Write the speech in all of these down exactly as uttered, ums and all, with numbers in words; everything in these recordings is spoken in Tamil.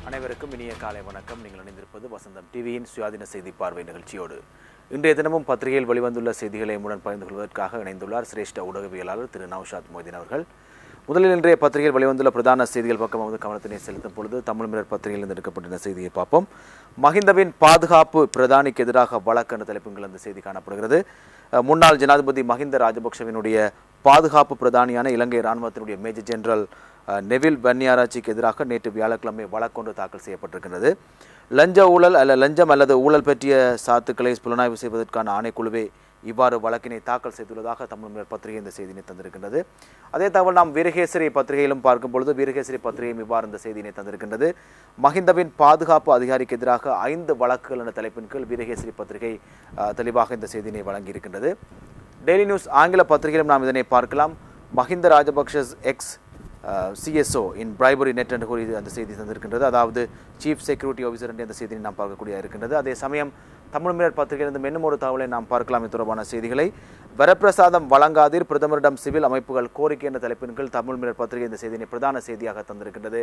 அனைவருக்கும் இனிய காலை வணக்கம். நீங்கள் இணைந்திருப்பது வசந்தம் டிவியின் சுயாதீன செய்தி பார்வை நிகழ்ச்சியோடு. இன்றைய தினமும் பத்திரிகையில் வெளிவந்துள்ள செய்திகளை உடன் பகிர்ந்து கொள்வதற்காக இணைந்துள்ளார் சிரேஷ்ட ஊடகவியலாளர் திரு நௌஷாத் மொய்தீன் அவர்கள். முதலில் இன்றைய பத்திரிகையில் வெளிவந்துள்ள பிரதான செய்திகள் பக்கம் வந்து கவனத்தினை செலுத்தும் பொழுது தமிழ் மிரர் பத்திரிகையில் இருந்து எடுக்கப்பட்ட செய்தியை பார்ப்போம். மஹிந்தவின் பாதுகாப்பு பிரதானிக்கு எதிராக வழக்கு என்ற தலைப்புகள் அந்த செய்தி காணப்படுகிறது. முன்னாள் ஜனாதிபதி மஹிந்த ராஜபக்சவினுடைய பாதுகாப்பு பிரதானியான இலங்கை இராணுவத்தினுடைய மேஜர் ஜெனரல் நெவில் வன்னியாராச்சிக்கு எதிராக நேற்று வியாழக்கிழமை வழக்கொன்று தாக்கல் செய்யப்பட்டிருக்கிறது. லஞ்ச ஊழல் அல்ல லஞ்சம் அல்லது ஊழல் பற்றிய சாத்துக்களை புலனாய்வு செய்வதற்கான ஆணைக்குழுவே இவ்வாறு வழக்கினை தாக்கல் செய்துள்ளதாக தமிழ் மிரர் பத்திரிகை இந்த செய்தியினை தந்திருக்கின்றது. அதே தகவல் நாம் வீரகேசரி பத்திரிகையிலும் பார்க்கும் பொழுது வீரகேசரி பத்திரிகையும் இவ்வாறு இந்த செய்தியினை தந்திருக்கின்றது. மஹிந்தவின் பாதுகாப்பு அதிகாரிக்கு எதிராக ஐந்து வழக்குகள் என்ற தலைப்பின் கீழ் வீரகேசரி பத்திரிகை தெளிவாக இந்த செய்தியினை வழங்கியிருக்கின்றது. டெய்லி நியூஸ் ஆங்கில பத்திரிகையிலும் நாம் இதனை பார்க்கலாம். Mahinda Rajapaksa's ex CSO in bribery net என்று கூறி அந்த செய்தி தந்திருக்கின்றது. அதாவது சீஃப் செக்யூரிட்டி ஆஃபீஸர் என்று அந்த செய்தியை நாம் பார்க்கக்கூடிய இருக்கின்றது. அதே சமயம் தமிழ் மிரர் பத்திரிகையிலிருந்து இன்னும் ஒரு தகவலை நாம் பார்க்கலாம். இது தொடர்பான செய்திகளை வரப்பிரசாதம் வழங்காதீர் பிரதமரிடம் சிவில் அமைப்புகள் கோரிக்கை என்ற தலைப்பின் கீழ் தமிழ் மிரர் பத்திரிகை இந்த செய்தியை பிரதான செய்தியாக தந்திருக்கின்றது.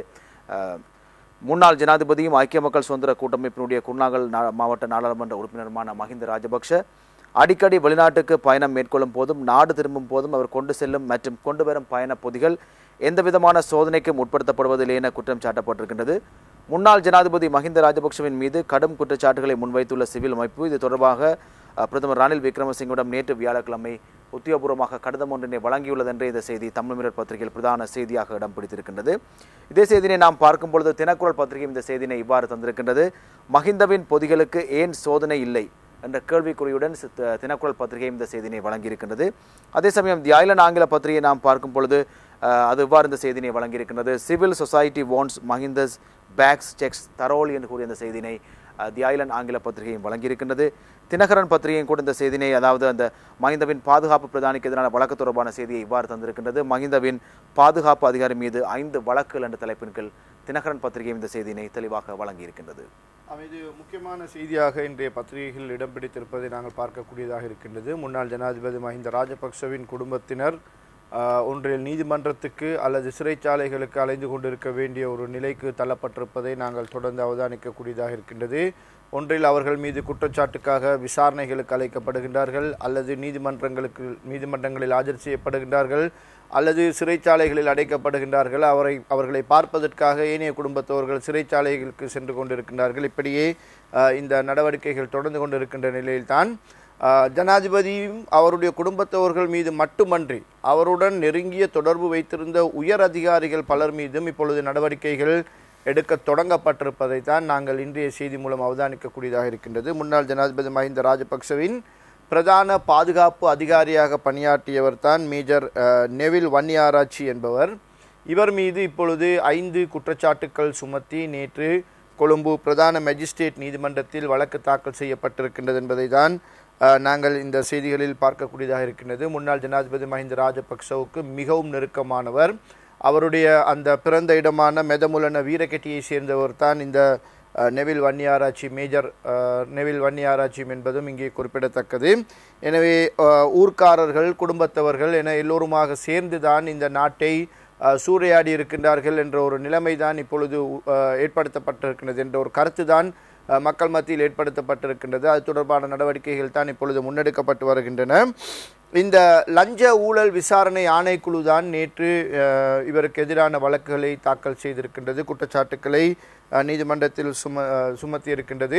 முன்னாள் ஜனாதிபதியும் ஐக்கிய மக்கள் சுதந்திர கூட்டமைப்பினுடைய குருநாகல் மாவட்ட நாடாளுமன்ற உறுப்பினருமான மஹிந்த ராஜபக்ஷ அடிக்கடி வெளிநாட்டுக்கு பயணம் மேற்கொள்ளும் போதும் நாடு திரும்பும் போதும் அவர் கொண்டு செல்லும் மற்றும் கொண்டு வரும் பயண பொதிகள் எந்தவிதமான சோதனைக்கும் உட்படுத்தப்படுவதில்லை என குற்றம் சாட்டப்பட்டிருக்கின்றது. முன்னாள் ஜனாதிபதி மஹிந்த ராஜபக்சவின் மீது கடும் குற்றச்சாட்டுகளை முன்வைத்துள்ள சிவில் அமைப்பு இது தொடர்பாக பிரதமர் ரணில் விக்ரமசிங்கிடம் நேற்று வியாழக்கிழமை உத்தியோகபூர்வமாக கடிதம் ஒன்றினை வழங்கியுள்ளது என்ற இந்த செய்தி தமிழ் மிரர் பத்திரிகையில் பிரதான செய்தியாக இடம் பிடித்திருக்கின்றது. இதே செய்தியை நாம் பார்க்கும் பொழுது தினக்குரல் பத்திரிகை இந்த செய்தியை இவ்வாறு தந்திருக்கின்றது. மஹிந்தவின் பொதிகளுக்கு ஏன் சோதனை இல்லை என்ற கேள்விக்குறியுடன் தினக்குரல் பத்திரிகை இந்த செய்தியை வழங்கியிருக்கின்றது. அதே சமயம் தி ஐலண்ட் ஆங்கில பத்திரிகையை நாம் பார்க்கும் பொழுது அது இவ்வாறு இந்த செய்தியை வழங்கியிருக்கின்றது. Civil society warns Mahinda's backs sex thoroughly என்று கூறிய இந்த செய்தியை தி ஐலண்ட் ஆங்கில பத்திரிகையும் வழங்கியிருக்கின்றது. தினகரன் பத்திரிகையும் கூட இந்த செய்தியை அதாவது அந்த மஹிந்தவின் பாதுகாப்பு பிரதானிக்கு எதிரான வழக்கு தொடர்பான செய்தியை இவ்வாறு தந்திருக்கின்றது. மஹிந்தவின் பாதுகாப்பு அதிகாரி மீது ஐந்து வழக்குகள் என்ற தலைப்பின் கீழ் தினகரன் பத்திரிகையும் இந்த செய்தியை தெளிவாக வழங்கியிருக்கின்றது. இது முக்கியமான செய்தியாக இன்றைய பத்திரிகைகள் இடம் பிடித்திருப்பதை நாங்கள் பார்க்கக்கூடியதாக இருக்கின்றது. முன்னாள் ஜனாதிபதி மஹிந்த ராஜபக்சவின் குடும்பத்தினர் ஒன்றில் நீதிமன்றத்துக்கு அல்லது சிறைச்சாலைகளுக்கு அலைந்து கொண்டிருக்க வேண்டிய ஒரு நிலைக்கு தள்ளப்பட்டிருப்பதை நாங்கள் தொடர்ந்து அவதானிக்கக்கூடியதாக இருக்கின்றது. ஒன்றில் அவர்கள் மீது குற்றச்சாட்டுக்காக விசாரணைகளுக்கு அழைக்கப்படுகின்றார்கள் அல்லது நீதிமன்றங்களுக்கு நீதிமன்றங்களில் ஆஜர் செய்யப்படுகின்றார்கள் அல்லது சிறைச்சாலைகளில் அடைக்கப்படுகின்றார்கள். அவரை அவர்களை பார்ப்பதற்காக ஏனைய குடும்பத்தவர்கள் சிறைச்சாலைகளுக்கு சென்று கொண்டிருக்கின்றார்கள். இப்படியே இந்த நடவடிக்கைகள் தொடர்ந்து கொண்டிருக்கின்ற நிலையில்தான் ஜனாதிபதியும் அவருடைய குடும்பத்தவர்கள் மீது மட்டுமன்றி அவருடன் நெருங்கிய தொடர்பு வைத்திருந்த உயர் அதிகாரிகள் பலர் மீதும் இப்பொழுது நடவடிக்கைகள் எடுக்க தொடங்கப்பட்டிருப்பதை தான் நாங்கள் இன்றைய செய்தி மூலம் அவதானிக்கக்கூடியதாக இருக்கின்றது. முன்னாள் ஜனாதிபதி மஹிந்த ராஜபக்சவின் பிரதான பாதுகாப்பு அதிகாரியாக பணியாற்றியவர் தான் மேஜர் நெவில் வன்னியாராச்சி என்பவர். இவர் மீது இப்பொழுது ஐந்து குற்றச்சாட்டுக்கள் சுமத்தி நேற்று கொழும்பு பிரதான மேஜிஸ்ட்ரேட் நீதிமன்றத்தில் வழக்கு தாக்கல் செய்யப்பட்டிருக்கின்றது என்பதை தான் நாங்கள் இந்த செய்திகளில் பார்க்கக்கூடியதாக இருக்கின்றது. முன்னாள் ஜனாதிபதி மஹிந்த ராஜபக்சவுக்கு மிகவும் நெருக்கமானவர். அவருடைய அந்த பிறந்த இடமான மெதமுலன வீரகெட்டியை சேர்ந்தவர் தான் இந்த Neville Wanniarachchi major Neville Wanniarachchi என்பதும் இங்கே குறிப்பிடத்தக்கது. எனவே ஊர்க்காரர்கள் குடும்பத்தவர்கள் என எல்லோருமாக சேர்ந்துதான் இந்த நாட்டை சூறையாடி இருக்கின்றார்கள் என்ற ஒரு நிலைமை தான் இப்பொழுது ஏற்படுத்தப்பட்டிருக்கின்றது என்ற ஒரு கருத்து தான் மக்கள் மத்தியில் ஏற்படுத்தப்பட்டிருக்கின்றது. அது தொடர்பான நடவடிக்கைகள் தான் இப்பொழுது முன்னெடுக்கப்பட்டு வருகின்றன. இந்த லஞ்ச ஊழல் விசாரணை ஆணைக்குழு தான் நேற்று இவருக்கு எதிரான வழக்குகளை தாக்கல் செய்திருக்கின்றது. குற்றச்சாட்டுக்களை நீதிமன்றத்தில் சும சுமத்தி இருக்கின்றது.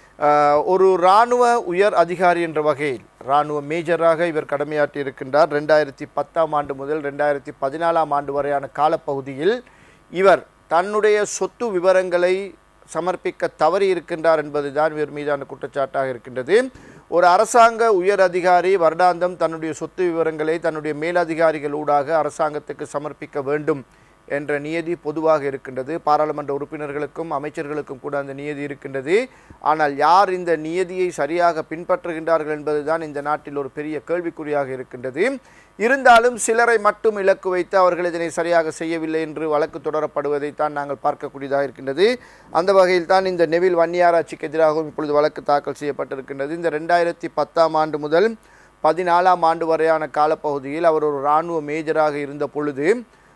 ஒரு இராணுவ உயர் அதிகாரி என்ற வகையில் இராணுவ மேஜராக இவர் கடமையாற்றி இருக்கின்றார். ரெண்டாயிரத்தி பத்தாம் ஆண்டு முதல் ரெண்டாயிரத்தி பதினாலாம் ஆண்டு வரையான காலப்பகுதியில் இவர் தன்னுடைய சொத்து விவரங்களை சமர்ப்பிக்க தவறி இருக்கின்றார் என்பதுதான் இவர் மீதான குற்றச்சாட்டாக இருக்கின்றது. ஒரு அரசாங்க உயர் அதிகாரி வருடாந்தம் தன்னுடைய சொத்து விவரங்களை தன்னுடைய மேலதிகாரிகள் ஊடாக அரசாங்கத்துக்கு சமர்ப்பிக்க வேண்டும் என்ற நியதி பொதுவாக இருக்கின்றது. பாராளுமன்ற உறுப்பினர்களுக்கும் அமைச்சர்களுக்கும் கூட அந்த நியதி இருக்கின்றது. ஆனால் யார் இந்த நியதியை சரியாக பின்பற்றுகின்றார்கள் என்பதுதான் இந்த நாட்டில் ஒரு பெரிய கேள்விக்குறியாக இருக்கின்றது. இருந்தாலும் சிலரை மட்டும் இலக்கு வைத்து அவர்கள் இதனை சரியாக செய்யவில்லை என்று வழக்கு தொடரப்படுவதைத்தான் நாங்கள் பார்க்கக்கூடியதாக இருக்கின்றது. அந்த வகையில் தான் இந்த நெவில் வன்னியாராச்சிக்கு எதிராகவும் இப்பொழுது வழக்கு தாக்கல் செய்யப்பட்டிருக்கின்றது. இந்த ரெண்டாயிரத்தி பத்தாம் ஆண்டு முதல் பதினாலாம் ஆண்டு வரையான காலப்பகுதியில் அவர் ஒரு இராணுவ மேஜராக இருந்த பொழுது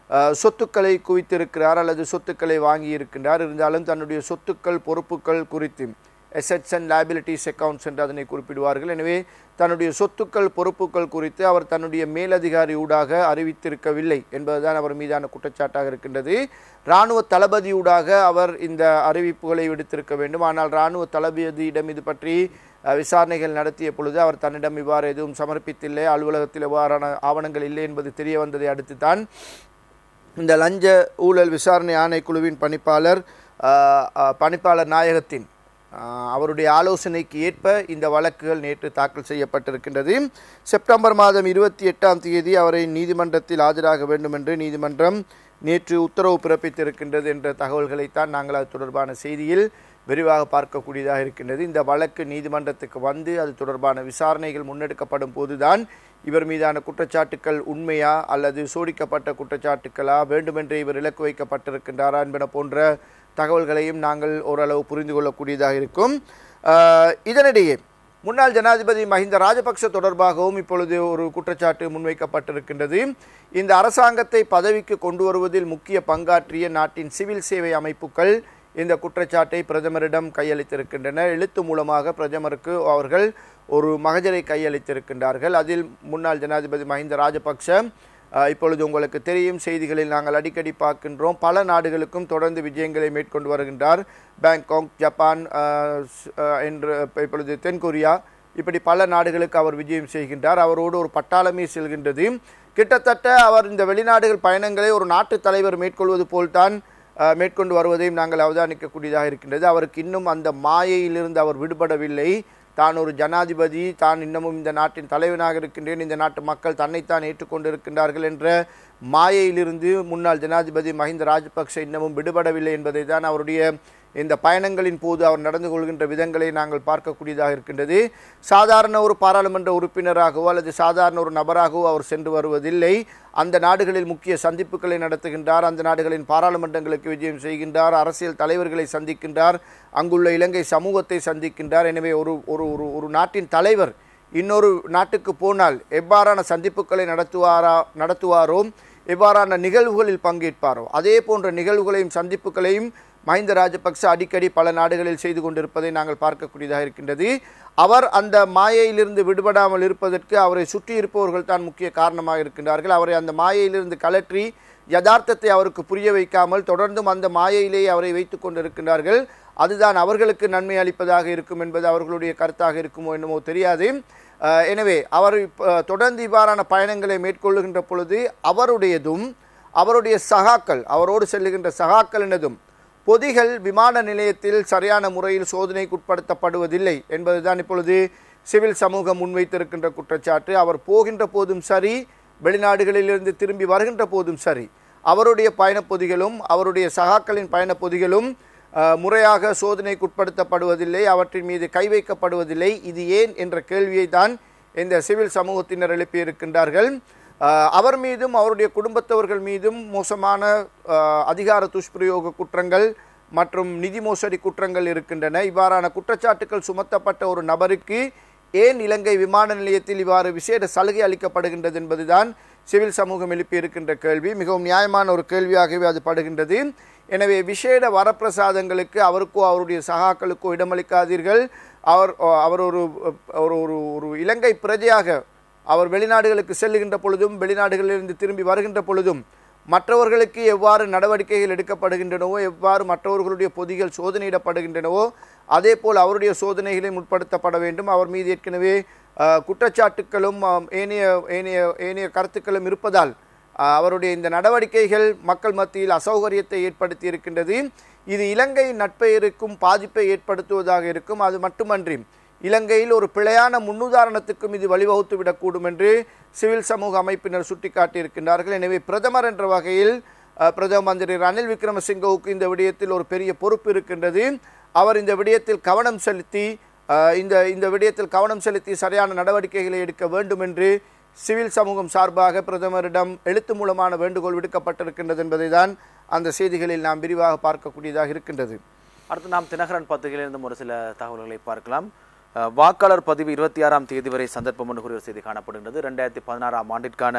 சொத்துக்களை குவித்திருக்கிறார் அல்லது சொத்துக்களை வாங்கி இருக்கின்றார். இருந்தாலும் தன்னுடைய சொத்துக்கள் பொறுப்புகள் குறித்து assets and liabilities accounts என்று அதனை குறிப்பிடுவார்கள். எனவே தன்னுடைய சொத்துக்கள் பொறுப்புகள் குறித்து அவர் தன்னுடைய மேலதிகாரி ஊடாக அறிவித்திருக்கவில்லை என்பதுதான் அவர் மீதான குற்றச்சாட்டாக இருக்கின்றது. இராணுவ தளபதியூடாக அவர் இந்த அறிவிப்புகளை விடுத்திருக்க வேண்டும். ஆனால் இராணுவ தளபதியிடம் இது பற்றி விசாரணைகள் நடத்திய பொழுது அவர் தன்னிடம் இவ்வாறு எதுவும் சமர்ப்பித்தில்லை, அலுவலகத்தில் இவ்வாறான ஆவணங்கள் இல்லை என்பது தெரிய வந்ததை அடுத்து தான் இந்த லஞ்ச ஊழல் விசாரணை ஆணைக்குழுவின் பணிப்பாளர் பணிப்பாளர் நாயகத்தின் அவருடைய ஆலோசனைக்கு ஏற்ப இந்த வழக்குகள் நேற்று தாக்கல் செய்யப்பட்டிருக்கின்றது. செப்டம்பர் மாதம் இருபத்தி எட்டாம் தேதி அவரை நீதிமன்றத்தில் ஆஜராக வேண்டும் என்று நீதிமன்றம் நேற்று உத்தரவு பிறப்பித்திருக்கின்றது என்ற தகவல்களைத்தான் நாங்கள் அது தொடர்பான செய்தியில் விரிவாக பார்க்கக்கூடியதாக இருக்கின்றது. இந்த வழக்கு நீதிமன்றத்துக்கு வந்து அது தொடர்பான விசாரணைகள் முன்னெடுக்கப்படும் போதுதான் இவர் மீதான குற்றச்சாட்டுக்கள் உண்மையா அல்லது சோடிக்கப்பட்ட குற்றச்சாட்டுக்களா, வேண்டுமென்றே இவர் இலக்கு வைக்கப்பட்டிருக்கின்றாரா என்பன போன்ற தகவல்களையும் நாங்கள் ஓரளவு புரிந்து கொள்ளக்கூடியதாக இருக்கும். இதனிடையே முன்னாள் ஜனாதிபதி மஹிந்த ராஜபக்ஷ தொடர்பாகவும் இப்பொழுது ஒரு குற்றச்சாட்டு முன்வைக்கப்பட்டிருக்கின்றது. இந்த அரசாங்கத்தை பதவிக்கு கொண்டு வருவதில் முக்கிய பங்காற்றிய நாட்டின் சிவில் சேவை அமைப்புகள் இந்த குற்றச்சாட்டை பிரதமரிடம் கையளித்திருக்கின்றன. எழுத்து மூலமாக பிரதமருக்கு அவர்கள் ஒரு மகஜரை கையளித்திருக்கின்றார்கள். அதில் முன்னாள் ஜனாதிபதி மஹிந்த ராஜபக்ஷ இப்பொழுது உங்களுக்கு தெரியும், செய்திகளில் நாங்கள் அடிக்கடி பார்க்கின்றோம், பல நாடுகளுக்கும் தொடர்ந்து விஜயங்களை மேற்கொண்டு வருகின்றார். பேங்காக், ஜப்பான் என்று இப்பொழுது தென்கொரியா, இப்படி பல நாடுகளுக்கு அவர் விஜயம் செய்கின்றார். அவரோடு ஒரு பட்டாளமே செல்கின்றது. கிட்டத்தட்ட அவர் இந்த வெளிநாடுகள் பயணங்களை ஒரு நாட்டு தலைவர் மேற்கொள்வது போல்தான் மேற்கொண்டு வருவதையும் நாங்கள் அவதானிக்கக்கூடியதாக இருக்கின்றது. அவருக்கு இன்னும் அந்த மாயையிலிருந்து அவர் விடுபடவில்லை. தான் ஒரு ஜனாதிபதி, தான் இன்னமும் இந்த நாட்டின் தலைவனாக இருக்கின்றேன், இந்த நாட்டு மக்கள் தன்னைத்தான் ஏற்றுக்கொண்டிருக்கின்றார்கள் என்ற மாயையிலிருந்து முன்னாள் ஜனாதிபதி மஹிந்த ராஜபக்ஷ இன்னமும் விடுபடவில்லை என்பதை தான் அவருடைய இந்த பயணங்களின் போது அவர் நடந்து கொள்கின்ற விதங்களை நாங்கள் பார்க்கக்கூடியதாக இருக்கின்றது. சாதாரண ஒரு பாராளுமன்ற உறுப்பினராகவோ அல்லது சாதாரண ஒரு நபராகவோ அவர் சென்று வருவதில்லை. அந்த நாடுகளில் முக்கிய சந்திப்புகளை நடத்துகின்றார், அந்த நாடுகளின் பாராளுமன்றங்களுக்கு விஜயம் செய்கின்றார், அரசியல் தலைவர்களை சந்திக்கின்றார், அங்குள்ள இலங்கை சமூகத்தை சந்திக்கின்றார். எனவே ஒரு ஒரு ஒரு நாட்டின் தலைவர் இன்னொரு நாட்டுக்கு போனால் எவ்வாறான சந்திப்புகளை நடத்துவாரா நடத்துவாரோ எவ்வாறான நிகழ்வுகளில் பங்கேற்பாரோ அதே போன்ற நிகழ்வுகளையும் சந்திப்புகளையும் மஹிந்த ராஜபக்ஷ அடிக்கடி பல நாடுகளில் செய்து கொண்டிருப்பதை நாங்கள் பார்க்கக்கூடியதாக இருக்கின்றது. அவர் அந்த மாயையிலிருந்து விடுபடாமல் இருப்பதற்கு அவரை சுற்றி இருப்பவர்கள் தான் முக்கிய காரணமாக இருக்கின்றார்கள். அவரை அந்த மாயையிலிருந்து கலற்றி யதார்த்தத்தை அவருக்கு புரிய வைக்காமல் தொடர்ந்தும் அந்த மாயையிலேயே அவரை வைத்துக் கொண்டிருக்கின்றார்கள். அதுதான் அவர்களுக்கு நன்மை அளிப்பதாக இருக்கும் என்பது அவர்களுடைய கருத்தாக இருக்குமோ என்னமோ தெரியாது. எனவே அவர் தொடர்ந்து இவ்வாறான பயணங்களை மேற்கொள்ளுகின்ற பொழுது அவருடையதும் அவருடைய சகாக்கள் அவரோடு செல்லுகின்ற சகாக்களினதும் பொதிகள் விமான நிலையத்தில் சரியான முறையில் சோதனைக்குட்படுத்தப்படுவதில்லை என்பதுதான் இப்பொழுது சிவில் சமூகம் முன்வைத்திருக்கின்ற குற்றச்சாட்டு. அவர் போகின்ற போதும் சரி, வெளிநாடுகளிலிருந்து திரும்பி வருகின்ற போதும் சரி, அவருடைய பயணப்பொதிகளும் அவருடைய சகாக்களின் பயணப்பொதிகளும் முறையாக சோதனைக்குட்படுத்தப்படுவதில்லை, அவற்றின் மீது கை வைக்கப்படுவதில்லை. இது ஏன் என்ற கேள்வியை தான் இந்த சிவில் சமூகத்தினர் எழுப்பியிருக்கின்றார்கள். அவர் மீதும் அவருடைய குடும்பத்தவர்கள் மீதும் மோசமான அதிகார துஷ்பிரயோக குற்றங்கள் மற்றும் நிதி மோசடி குற்றங்கள் இருக்கின்றன. இவ்வாறான குற்றச்சாட்டுகள் சுமத்தப்பட்ட ஒரு நபருக்கு ஏன் இலங்கை விமான நிலையத்தில் இவ்வாறு விசேட சலுகை அளிக்கப்படுகின்றது என்பதுதான் சிவில் சமூகம் எழுப்பியிருக்கின்ற கேள்வி. மிகவும் நியாயமான ஒரு கேள்வியாகவே அது படுகின்றது. எனவே விசேட வரப்பிரசாதங்களுக்கு அவருக்கோ அவருடைய சகாக்களுக்கோ இடமளிக்காதீர்கள். அவர் அவர் ஒரு ஒரு ஒரு இலங்கை பிரஜையாக அவர் வெளிநாடுகளுக்கு செல்லுகின்ற பொழுதும் வெளிநாடுகளிலிருந்து திரும்பி வருகின்ற பொழுதும் மற்றவர்களுக்கு எவ்வாறு நடவடிக்கைகள் எடுக்கப்படுகின்றனவோ, எவ்வாறு மற்றவர்களுடைய பொதிகள் சோதனையிடப்படுகின்றனவோ அதே போல் அவருடைய சோதனைகளையும் உட்படுத்தப்பட வேண்டும். அவர் மீது ஏற்கனவே குற்றச்சாட்டுக்களும் ஏனைய ஏனைய ஏனைய கருத்துக்களும் இருப்பதால் அவருடைய இந்த நடவடிக்கைகள் மக்கள் மத்தியில் அசௌகரியத்தை ஏற்படுத்தி இருக்கின்றது. இது இலங்கையின் நட்பெயருக்கும் பாதிப்பை ஏற்படுத்துவதாக இருக்கும். அது மட்டுமன்றி இலங்கையில் ஒரு பிழையான முன்னுதாரணத்துக்கும் இது வழிவகுத்து விடக்கூடும் என்று சிவில் சமூக அமைப்பினர் சுட்டிக்காட்டியிருக்கின்றார்கள். எனவே பிரதமர் என்ற வகையில் பிரதம மந்திரி ரணில் விக்ரமசிங்கவுக்கு இந்த விடயத்தில் ஒரு பெரிய பொறுப்பு இருக்கின்றது. அவர் இந்த விடயத்தில் கவனம் செலுத்தி இந்த இந்த விடயத்தில் கவனம் செலுத்தி சரியான நடவடிக்கைகளை எடுக்க வேண்டும் என்று சிவில் சமூகம் சார்பாக பிரதமரிடம் எழுத்து மூலமான வேண்டுகோள் விடுக்கப்பட்டிருக்கின்றது என்பதை தான் அந்த செய்திகளில் நாம் விரிவாக பார்க்கக்கூடியதாக இருக்கின்றது. அடுத்து நாம் தினகரன் பத்திரிகையிலிருந்து ஒரு சில தகவல்களை பார்க்கலாம். வாக்காளர் பதிவு இருபத்தி ஆறாம் தேதி வரை சந்தர்ப்பம் என்று கூறிய செய்தி காணப்படுகின்றது. இரண்டாயிரத்தி பதினாறாம் ஆண்டிற்கான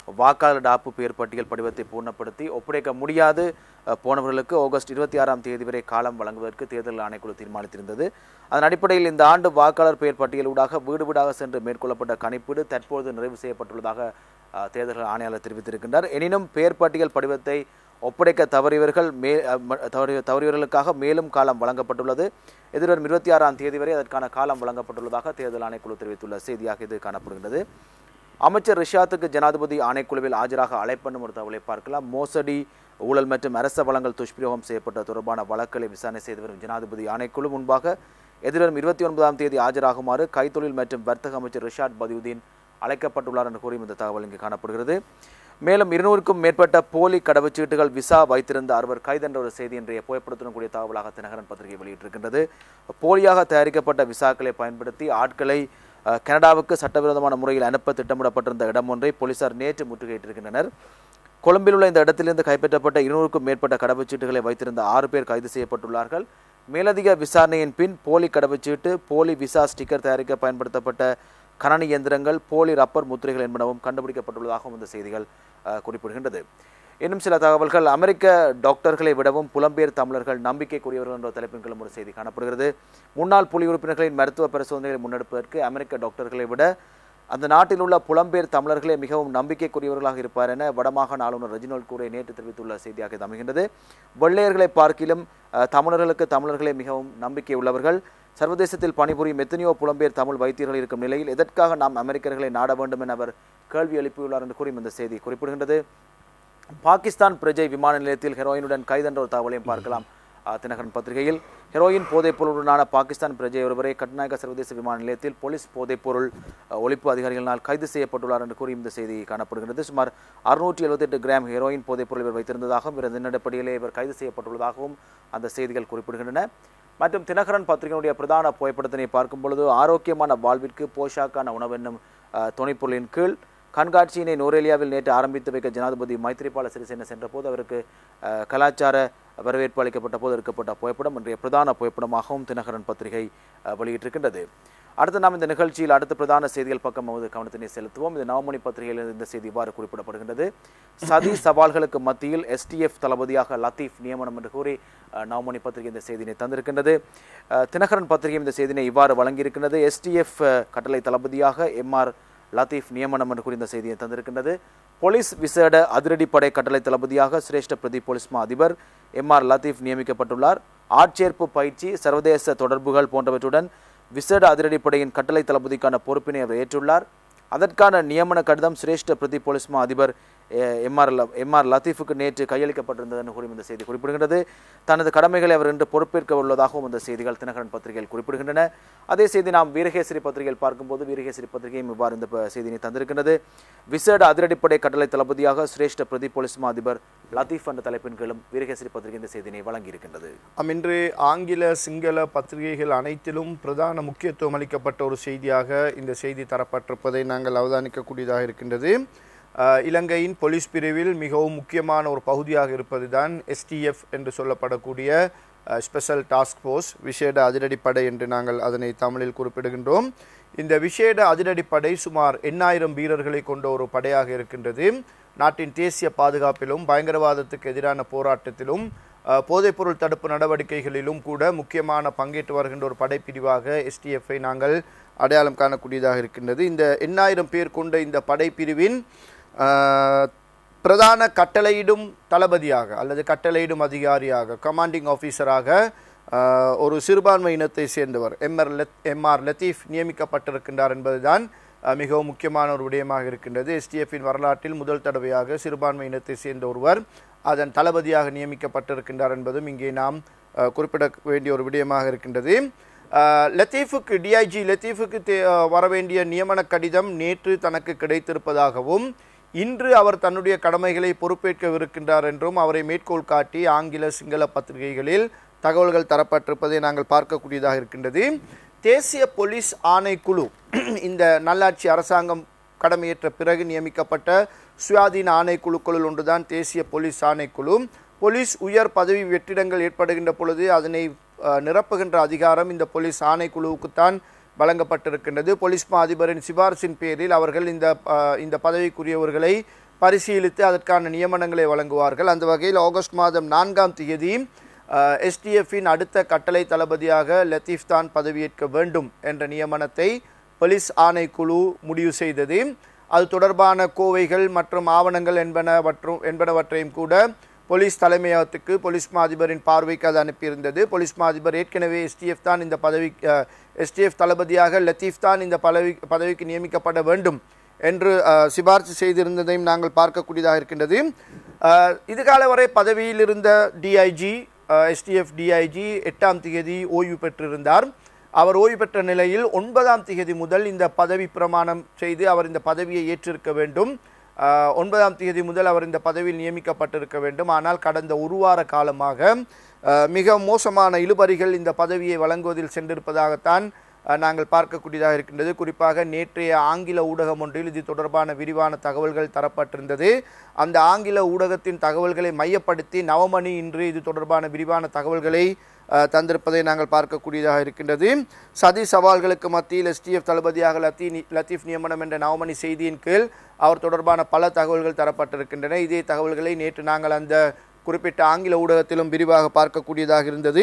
வாக்காளர் டாப்பு பெயர் பட்டியல் படிவத்தை பூர்ணப்படுத்தி ஒப்படைக்க முடியாது போனவர்களுக்கு ஆகஸ்ட் இருபத்தி ஆறாம் தேதி வரை காலம் வழங்குவதற்கு தேர்தல் ஆணைக்குழு தீர்மானித்திருந்தது. அதன் அடிப்படையில் இந்த ஆண்டு வாக்காளர் பெயர் பட்டியலூடாக வீடு வீடாக சென்று மேற்கொள்ளப்பட்ட கணிப்பீடு தற்போது நிறைவு செய்யப்பட்டுள்ளதாக தேர்தல் ஆணையாளர் தெரிவித்திருக்கின்றார். எனினும் பெயர் பட்டியல் படிவத்தை ஒப்படைக்க தவறியவர்கள் மே தவறியவர்களுக்காக மேலும் காலம் வழங்கப்பட்டுள்ளது. எதிர்வரும் இருபத்தி ஆறாம் தேதி வரை அதற்கான காலம் வழங்கப்பட்டுள்ளதாக தேர்தல் ஆணைக்குழு தெரிவித்துள்ள செய்தியாக இது காணப்படுகின்றது. அமைச்சர் ரிஷாத்துக்கு ஜனாதிபதி ஆணைக்குழுவில் ஆஜராக அழைப்பண்ணும் ஒரு தகவலை பார்க்கலாம். மோசடி, ஊழல் மற்றும் அரச வளங்கள் துஷ்பிரயோகம் செய்யப்பட்ட தொடர்பான வழக்குகளை விசாரணை செய்து வரும் ஜனாதிபதி ஆணைக்குழு முன்பாக எதிர்வரும் இருபத்தி ஒன்பதாம் தேதி ஆஜராகுமாறு கைத்தொழில் மற்றும் வர்த்தக அமைச்சர் ரிஷாத் பதியுதீன் அழைக்கப்பட்டுள்ளார் என்று கூறியும் இந்த தகவல் இங்கு காணப்படுகிறது. மேலும் இருநூறுக்கும் மேற்பட்ட போலி கடவுச்சீட்டுகள் விசா வைத்திருந்த அறுவர் கைது என்ற ஒரு செய்தி இன்றைய புகைப்படத்துடன் கூடிய தகவலாக தினகரன் பத்திரிகை வெளியிட்டிருக்கின்றது. போலியாக தயாரிக்கப்பட்ட விசாக்களை பயன்படுத்தி ஆட்களை கனடாவுக்கு சட்டவிரோதமான முறையில் அனுப்ப திட்டமிடப்பட்டிருந்த இடம் ஒன்றை போலீசார் நேற்று முற்றுகையிட்டிருக்கின்றனர். கொழும்பில் உள்ள இந்த இடத்திலிருந்து கைப்பற்றப்பட்ட இருநூறுக்கும் மேற்பட்ட கடவுச்சீட்டுகளை வைத்திருந்த ஆறு பேர் கைது செய்யப்பட்டுள்ளார்கள். மேலதிக விசாரணையின் பின் போலி கடவுச்சீட்டு, போலி விசா ஸ்டிக்கர் தயாரிக்க பயன்படுத்தப்பட்ட கணனி இயந்திரங்கள், போலி ரப்பர் முத்திரைகள் என்பனவும் கண்டுபிடிக்கப்பட்டுள்ளதாகவும் இந்த செய்திகள் குறிப்பிடுகின்றது. இன்னும் சில தகவல்கள். அமெரிக்க டாக்டர்களை விடவும் புலம்பெயர் தமிழர்கள் நம்பிக்கைக்குரியவர்கள் என்ற தலைப்பின் கீழும் ஒரு செய்தி காணப்படுகிறது. முன்னாள் புலி உறுப்பினர்களின் மருத்துவ பரிசோதனைகளை முன்னெடுப்பதற்கு அமெரிக்க டாக்டர்களை விட அந்த நாட்டில் உள்ள புலம்பெயர் தமிழர்களே மிகவும் நம்பிக்கைக்குரியவர்களாக இருப்பார் என வடமாகாண ஆளுநர் ரெஜினோல்ட் கூரை நேற்று தெரிவித்துள்ள செய்தியாக இது அமைகின்றது. வெள்ளையர்களை பார்க்கிலும் தமிழர்களுக்கு தமிழர்களே மிகவும் நம்பிக்கை உள்ளவர்கள். சர்வதேசத்தில் பணிபுரியும் எத்தனையோ புலம்பெயர் தமிழ் வைத்தியர்கள் இருக்கும் நிலையில் எதற்காக நாம் அமெரிக்கர்களை நாட வேண்டும் என அவர் கேள்வி எழுப்பியுள்ளார் என்று கூறியும் இந்த செய்தி குறிப்பிடுகின்றது. பாகிஸ்தான் பிரஜை விமான நிலையத்தில் ஹெரோயினுடன் கைதென்ற ஒரு தகவலையும் பார்க்கலாம் தினகரன் பத்திரிகையில். ஹெரோயின் போதைப்பொருளுடனான பாகிஸ்தான் பிரஜை ஒருவரை கட்நாயக்க சர்வதேச விமான நிலையத்தில் போலீஸ் போதைப்பொருள் ஒழிப்பு அதிகாரிகளினால் கைது செய்யப்பட்டுள்ளார் என்று கூறி இந்த செய்தி காணப்படுகிறது. சுமார் அறுநூற்றி எழுபத்தி எட்டு கிராம் ஹெரோயின் போதைப்பொருள் இவர் வைத்திருந்ததாகவும் இவர் தினப்படியிலே இவர் கைது செய்யப்பட்டுள்ளதாகவும் அந்த செய்திகள் குறிப்பிடுகின்றன. மற்றும் தினகரன் பத்திரிகையினுடைய பிரதான புகைப்படத்தினை பார்க்கும் பொழுது ஆரோக்கியமான வாழ்விற்கு போஷாக்கான உணவு என்னும் துணைப்பொருளின் கீழ் கண்காட்சியினை நோரேலியாவில் நேற்று ஆரம்பித்து வைக்க ஜனாதிபதி மைத்ரிபால சிறிசேன சென்ற போது அவருக்கு கலாச்சார வரவேற்பு அளிக்கப்பட்ட போது எடுக்கப்பட்ட புகைப்படம் இன்றைய பிரதான புகைப்படமாகவும் தினகரன் பத்திரிகை வெளியிட்டிருக்கின்றது. அடுத்து நாம் இந்த நிகழ்ச்சியில் அடுத்த பிரதான செய்திகள் பக்கம் நமது கவனத்தினை செலுத்துவோம். இந்த நவமணி பத்திரிகையில் இந்த செய்தி இவ்வாறு குறிப்பிடப்படுகின்றது. சதி சவால்களுக்கு மத்தியில் எஸ்டிஎஃப் தளபதியாக லத்தீப் நியமனம் என்று கூறி நவமணி பத்திரிகை இந்த செய்தியை தந்திருக்கின்றது. தினகரன் பத்திரிகை இந்த செய்தியை இவ்வாறு வழங்கியிருக்கின்றது. எஸ்டிஎஃப் கட்டளை தளபதியாக எம்ஆர் லத்தீப் நியமனம் என்று கூறி இந்த செய்தியை தந்திருக்கின்றது. போலீஸ் விசேட அதிரடிப்படை கட்டளை தளபதியாக சிரேஷ்ட பிரதி போலீஸ் மா அதிபர் எம்ஆர் லத்தீப் நியமிக்கப்பட்டுள்ளார். ஆட்சேர்ப்பு பயிற்சி, சர்வதேச தொடர்புகள் போன்றவற்றுடன் விசேட அதிரடிப்படையின் கட்டளை தளபதிக்கான பொறுப்பினை அவர் ஏற்றுள்ளார். அதற்கான நியமன கடிதம் சிரேஷ்ட பிரதி போலீஸ் மா அதிபர் எம்ஆர் எம்ஆர் லத்தீஃபுக்கு நேற்று கையளிக்கப்பட்டிருந்தது என்று கூறி இந்த செய்தி குறிப்பிடுகிறது. தனது கடமைகளை அவர் இன்று பொறுப்பேற்க உள்ளதாகவும் இந்த செய்திகள் தினகரன் பத்திரிகையில் குறிப்பிடுகின்றன. அதே செய்தி நாம் வீரகேசரி பத்திரிகையில் பார்க்கும்போது வீரகேசரி பத்திரிகையும் இவ்வாறு இந்த செய்தியை தந்திருக்கின்றது. விசேட அதிரடிப்படை கட்டளை தளபதியாக சிரேஷ்ட பிரதி போலீஸ் மா அதிபர் லத்தீப் என்ற தலைப்பின் கீழும் வீரகேசரி பத்திரிகை இந்த செய்தியை வழங்கியிருக்கின்றது. இன்று ஆங்கில சிங்கள பத்திரிகைகள் அனைத்திலும் பிரதான முக்கியத்துவம் அளிக்கப்பட்ட ஒரு செய்தியாக இந்த செய்தி தரப்பட்டிருப்பதை நாங்கள் அவதானிக்கக்கூடியதாக இருக்கின்றது. இலங்கையின் போலீஸ் பிரிவில் மிகவும் முக்கியமான ஒரு பகுதியாக இருப்பதுதான் எஸ்டிஎஃப் என்று சொல்லப்படக்கூடிய ஸ்பெஷல் டாஸ்க் ஃபோர்ஸ், விசேட அதிரடிப்படை என்று நாங்கள் அதனை தமிழில் குறிப்பிடுகின்றோம். இந்த விசேட அதிரடிப்படை சுமார் எண்ணாயிரம் வீரர்களை கொண்ட ஒரு படையாக இருக்கின்றது. நாட்டின் தேசிய பாதுகாப்பிலும் பயங்கரவாதத்துக்கு எதிரான போராட்டத்திலும் போதைப்பொருள் தடுப்பு நடவடிக்கைகளிலும் கூட முக்கியமான பங்கேற்று வருகின்ற ஒரு படைப்பிரிவாக எஸ்டிஎஃப்ஐ நாங்கள் அடையாளம் காணக்கூடியதாக இருக்கின்றது. இந்த எண்ணாயிரம் பேர் கொண்ட இந்த படைப்பிரிவின் பிரதான கட்டளையிடும் தளபதியாக அல்லது கட்டளையிடும் அதிகாரியாக கமாண்டிங் ஆஃபீஸராக ஒரு சிறுபான்மை இனத்தை சேர்ந்தவர் எம்ஆர் எம்ஆர் லத்தீப் நியமிக்கப்பட்டிருக்கின்றார் என்பதுதான் மிகவும் முக்கியமான ஒரு விடயமாக இருக்கின்றது. எஸ்டிஎஃப்பின் வரலாற்றில் முதல் தடவையாக சிறுபான்மை இனத்தை சேர்ந்த ஒருவர் அதன் தளபதியாக நியமிக்கப்பட்டிருக்கின்றார் என்பதும் இங்கே நாம் குறிப்பிட வேண்டிய ஒரு விடயமாக இருக்கின்றது. லத்தீஃபுக்கு டிஐஜி லத்தீஃபுக்கு வரவேண்டிய நியமன கடிதம் நேற்று தனக்கு கிடைத்திருப்பதாகவும் இன்று அவர் தன்னுடைய கடமைகளை பொறுப்பேற்கவிருக்கின்றார் என்றும் அவரை மேற்கோள் காட்டி ஆங்கில சிங்கள பத்திரிகைகளில் தகவல்கள் தரப்பட்டிருப்பதை நாங்கள் பார்க்கக்கூடியதாக இருக்கின்றது. தேசிய போலீஸ் ஆணைக்குழு இந்த நல்லாட்சி அரசாங்கம் கடமையேற்ற பிறகு நியமிக்கப்பட்ட சுயாதீன ஆணைக்குழுக்களுள் ஒன்றுதான் தேசிய போலீஸ் ஆணைக்குழு. போலீஸ் உயர் பதவி வெற்றிடங்கள் ஏற்படுகின்ற பொழுது அதனை நிரப்புகின்ற அதிகாரம் இந்த போலீஸ் ஆணைக்குழுவுக்குத்தான் வழங்கப்பட்டிருக்கின்றது. போலீஸ் மா அதிபரின் சிபாரிசின் பேரில் அவர்கள் இந்த இந்த பதவிக்குரியவர்களை பரிசீலித்து அதற்கான நியமனங்களை வழங்குவார்கள். அந்த வகையில் ஆகஸ்ட் மாதம் நான்காம் தேதி எஸ்டிஎஃப்பின் அடுத்த கட்டளை தளபதியாக லத்தீப் தான் பதவியேற்க வேண்டும் என்ற நியமனத்தை போலீஸ் ஆணைக்குழு முடிவு செய்தது. அது தொடர்பான கோவைகள் மற்றும் ஆவணங்கள் என்பனவற்றும் என்பனவற்றையும் கூட போலீஸ் தலைமையகத்துக்கு போலீஸ் மா அதிபரின் பார்வைக்கு அது அனுப்பியிருந்தது. போலீஸ் மா அதிபர் ஏற்கனவே எஸ்டிஎஃப் தான் இந்த பதவி எஸ்டிஎஃப் தளபதியாக லத்தீப் தான் இந்த பதவி பதவிக்கு நியமிக்கப்பட வேண்டும் என்று சிபார்சு செய்திருந்ததையும் நாங்கள் பார்க்கக்கூடியதாக இருக்கின்றது. இதுகால வரை பதவியில் இருந்த டிஐஜி எஸ்டிஎஃப் டிஐஜி எட்டாம் தேதி ஓய்வு பெற்றிருந்தார். அவர் ஓய்வு பெற்ற நிலையில் ஒன்பதாம் தேதி முதல் இந்த பதவி பிரமாணம் செய்து அவர் இந்த பதவியை ஏற்றிருக்க வேண்டும். ஒன்பதாம் தேதி முதல் அவர் இந்த பதவியில் நியமிக்கப்பட்டிருக்க வேண்டும். ஆனால் கடந்த ஒரு வார காலமாக மிக மோசமான இழுபறிகள் இந்த பதவியை வழங்குவதில் சென்றிருப்பதாகத்தான் நாங்கள் பார்க்கக்கூடியதாக இருக்கின்றது. குறிப்பாக நேற்றைய ஆங்கில ஊடகம் ஒன்றில் இது தொடர்பான விரிவான தகவல்கள் தரப்பட்டிருந்தது. அந்த ஆங்கில ஊடகத்தின் தகவல்களை மையப்படுத்தி நவமணி இன்று இது தொடர்பான விரிவான தகவல்களை தந்திருப்பதை நாங்கள் பார்க்கக்கூடியதாக இருக்கின்றது. சதி சவால்களுக்கு மத்தியில் எஸ்டிஎஃப் தளபதியாக லத்தீ லத்தீப் நியமனம் என்ற நவமணி செய்தியின் கீழ் அவர் தொடர்பான பல தகவல்கள் தரப்பட்டிருக்கின்றன. இதே தகவல்களை நேற்று நாங்கள் அந்த குறிப்பிட்ட ஆங்கில ஊடகத்திலும் விரிவாக பார்க்கக்கூடியதாக இருந்தது.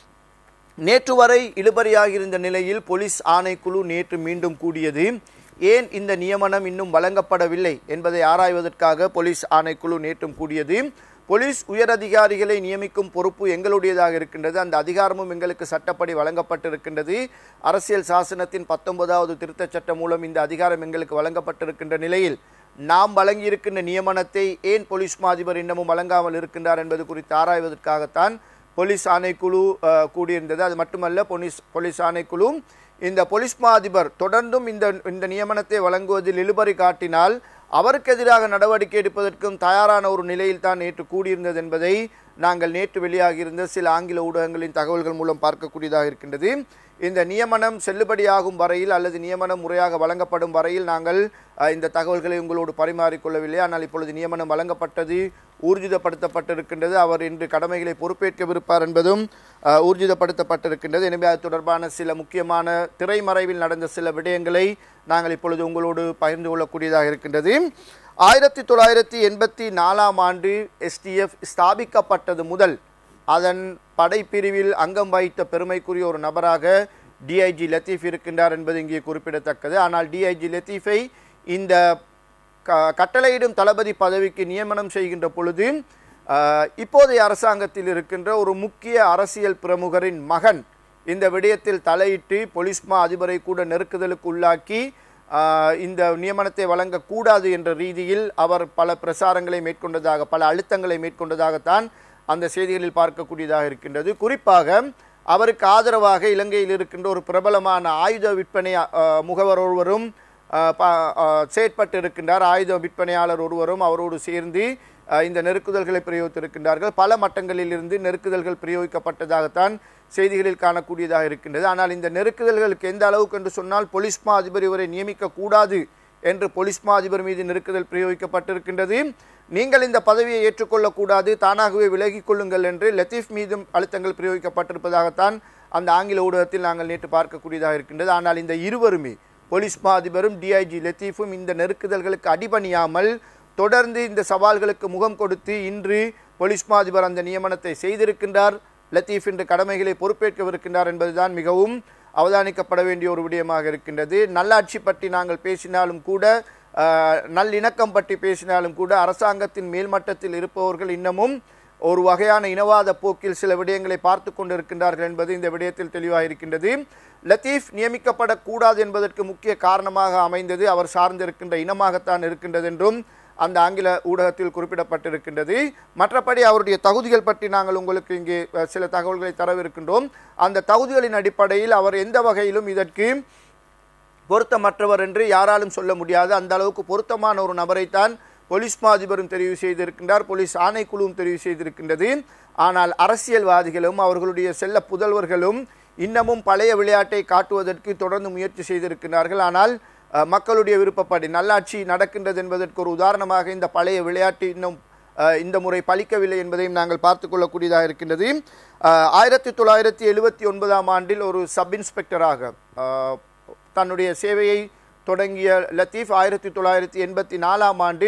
நேற்று வரை இழுபறியாக இருந்த நிலையில் போலீஸ் ஆணைக்குழு நேற்று மீண்டும் கூடியது. ஏன் இந்த நியமனம் இன்னும் வழங்கப்படவில்லை என்பதை ஆராய்வதற்காக போலீஸ் ஆணைக்குழு நேற்றும் கூடியது. போலீஸ் உயரதிகாரிகளை நியமிக்கும் பொறுப்பு எங்களுடையதாக இருக்கின்றது. அந்த அதிகாரமும் எங்களுக்கு சட்டப்படி வழங்கப்பட்டிருக்கின்றது. அரசியல் சாசனத்தின் பத்தொன்பதாவது திருத்தச் சட்டம் மூலம் இந்த அதிகாரம் எங்களுக்கு வழங்கப்பட்டிருக்கின்ற நிலையில் நாம் வழங்கியிருக்கின்ற நியமனத்தை ஏன் போலீஸ் மா அதிபர் இன்னமும் வழங்காமல் இருக்கின்றார் என்பது குறித்து ஆராய்வதற்காகத்தான் போலீஸ் ஆணைக்குழு கூடியிருந்தது. அது மட்டுமல்ல, போலீஸ் போலீஸ் ஆணைக்குழு இந்த போலீஸ் மா அதிபர் தொடர்ந்தும் இந்த இந்த நியமனத்தை வழங்குவதில் இழுபறி காட்டினால் அவருக்கு எதிராக நடவடிக்கை எடுப்பதற்கும் தயாரான ஒரு நிலையில் தான் நேற்று கூடியிருந்தது என்பதை நாங்கள் நேற்று வெளியாகியிருந்த சில ஆங்கில ஊடகங்களின் தகவல்கள் மூலம் பார்க்கக்கூடியதாக இருக்கின்றது. இந்த நியமனம் செல்லுபடியாகும் வரையில் அல்லது நியமனம் முறையாக வழங்கப்படும் வரையில் நாங்கள் இந்த தகவல்களை உங்களோடு பரிமாறிக்கொள்ளவில்லை. ஆனால் இப்பொழுது நியமனம் வழங்கப்பட்டது, ஊர்ஜிதப்படுத்தப்பட்டிருக்கின்றது. அவர் இன்று கடமைகளை பொறுப்பேற்கவிருப்பார் என்பதும் ஊர்ஜிதப்படுத்தப்பட்டிருக்கின்றது. எனவே அது தொடர்பான சில முக்கியமான திரைமறைவில் நடந்த சில விடயங்களை நாங்கள் இப்பொழுது உங்களோடு பகிர்ந்து கொள்ளக்கூடியதாக இருக்கின்றது. ஆயிரத்தி தொள்ளாயிரத்தி எண்பத்தி நாலாம் ஆண்டு எஸ்டிஎஃப் ஸ்தாபிக்கப்பட்டது முதல் அதன் படைப்பிரிவில் அங்கம் வகித்த பெருமைக்குரிய ஒரு நபராக டிஐஜி லத்தீப் இருக்கின்றார் என்பது இங்கே குறிப்பிடத்தக்கது. ஆனால் டிஐஜி லத்தீஃபை இந்த கட்டளையிடும் தளபதி பதவிக்கு நியமனம் செய்கின்ற பொழுது இப்போதைய அரசாங்கத்தில் இருக்கின்ற ஒரு முக்கிய அரசியல் பிரமுகரின் மகன் இந்த விடயத்தில் தலையிட்டு போலீஸ் மா அதிபரை கூட நெருக்குதலுக்கு உள்ளாக்கி இந்த நியமனத்தை வழங்கக்கூடாது என்ற ரீதியில் அவர் பல பிரசாரங்களை மேற்கொண்டதாக பல அழுத்தங்களை மேற்கொண்டதாகத்தான் அந்த செய்திகளில் பார்க்கக்கூடியதாக இருக்கின்றது. குறிப்பாக அவருக்கு ஆதரவாக இலங்கையில் இருக்கின்ற ஒரு பிரபலமான ஆயுத விற்பனை முகவர் ஒருவரும் செயற்பட்டு இருக்கின்றார். ஆயுத விற்பனையாளர் ஒருவரும் அவரோடு சேர்ந்து இந்த நெருக்குதல்களை பிரயோகித்திருக்கின்றார்கள். பல மட்டங்களில் இருந்து நெருக்குதல்கள் பிரயோகிக்கப்பட்டதாகத்தான் செய்திகளில் காணக்கூடியதாக இருக்கின்றது. ஆனால் இந்த நெருக்குதல்களுக்கு எந்த அளவுக்கு என்று சொன்னால் போலீஸ் மா அதிபர் இவரை நியமிக்க கூடாது என்று போலீஸ் மா அதிபர் மீது நெருக்குதல் பிரயோகிக்கப்பட்டிருக்கின்றது. நீங்கள் இந்த பதவியை ஏற்றுக்கொள்ளக்கூடாது, தானாகவே விலகிக் கொள்ளுங்கள் என்று லத்தீப் மீதும் அழுத்தங்கள் பிரயோகிக்கப்பட்டிருப்பதாகத்தான் அந்த ஆங்கில ஊடகத்தில் நாங்கள் நேற்று பார்க்கக்கூடியதாக இருக்கின்றது. ஆனால் இந்த இருவருமே போலீஸ் மா அதிபரும் டிஐஜி லத்தீஃபும் இந்த நெருக்குதல்களுக்கு அடிபணியாமல் தொடர்ந்து இந்த சவால்களுக்கு முகம் கொடுத்து இன்று போலீஸ் மா அதிபர் அந்த நியமனத்தை செய்திருக்கின்றார். லத்தீப் இன்று கடமைகளை பொறுப்பேற்கவிருக்கின்றார் என்பதுதான் மிகவும் அவதானிக்கப்பட வேண்டிய ஒரு விடயமாக இருக்கின்றது. நல்லாட்சி பற்றி நாங்கள் பேசினாலும் கூட, நல்லிணக்கம் பற்றி பேசினாலும் கூட, அரசாங்கத்தின் மேல்மட்டத்தில் இருப்பவர்கள் இன்னமும் ஒரு வகையான இனவாத போக்கில் சில விடயங்களை பார்த்து கொண்டிருக்கின்றார்கள் என்பது இந்த விடயத்தில் தெளிவாக இருக்கின்றது. லத்தீப் நியமிக்கப்படக்கூடாது என்பதற்கு முக்கிய காரணமாக அமைந்தது அவர் சார்ந்திருக்கின்ற இனமாகத்தான் இருக்கின்றது என்றும் அந்த ஆங்கில ஊடகத்தில் குறிப்பிடப்பட்டிருக்கின்றது. மற்றபடி அவருடைய தகுதிகள் பற்றி நாங்கள் உங்களுக்கு இங்கே சில தகவல்களை தரவிருக்கின்றோம். அந்த தகுதிகளின் அடிப்படையில் அவர் எந்த வகையிலும் இதற்கு பொருத்தமற்றவர் என்று யாராலும் சொல்ல முடியாது. அந்த அளவுக்கு பொருத்தமான ஒரு நபரைத்தான் போலீஸ் மா அதிபரும் தெரிவு செய்திருக்கின்றார், போலீஸ் ஆணைக்குழுவும் தெரிவு செய்திருக்கின்றது. ஆனால் அரசியல்வாதிகளும் அவர்களுடைய செல்ல புதல்வர்களும் இன்னமும் பழைய விளையாட்டை காட்டுவதற்கு தொடர்ந்து முயற்சி செய்திருக்கிறார்கள். ஆனால் மக்களுடைய விருப்பப்படி நல்லாட்சி நடக்கின்றது என்பதற்கு ஒரு உதாரணமாக இந்த பழைய விளையாட்டு இன்னும் இந்த முறை பலிக்கவில்லை என்பதையும் நாங்கள் பார்த்து கொள்ளக்கூடியதாக இருக்கின்றது. ஆயிரத்தி தொள்ளாயிரத்தி எழுபத்தி ஒன்பதாம் ஆண்டில் ஒரு சப் இன்ஸ்பெக்டராக தன்னுடைய சேவையை தொடங்கிய லத்தீப் ஆயிரத்தி தொள்ளாயிரத்தி எண்பத்தி நாலாம் ஆண்டு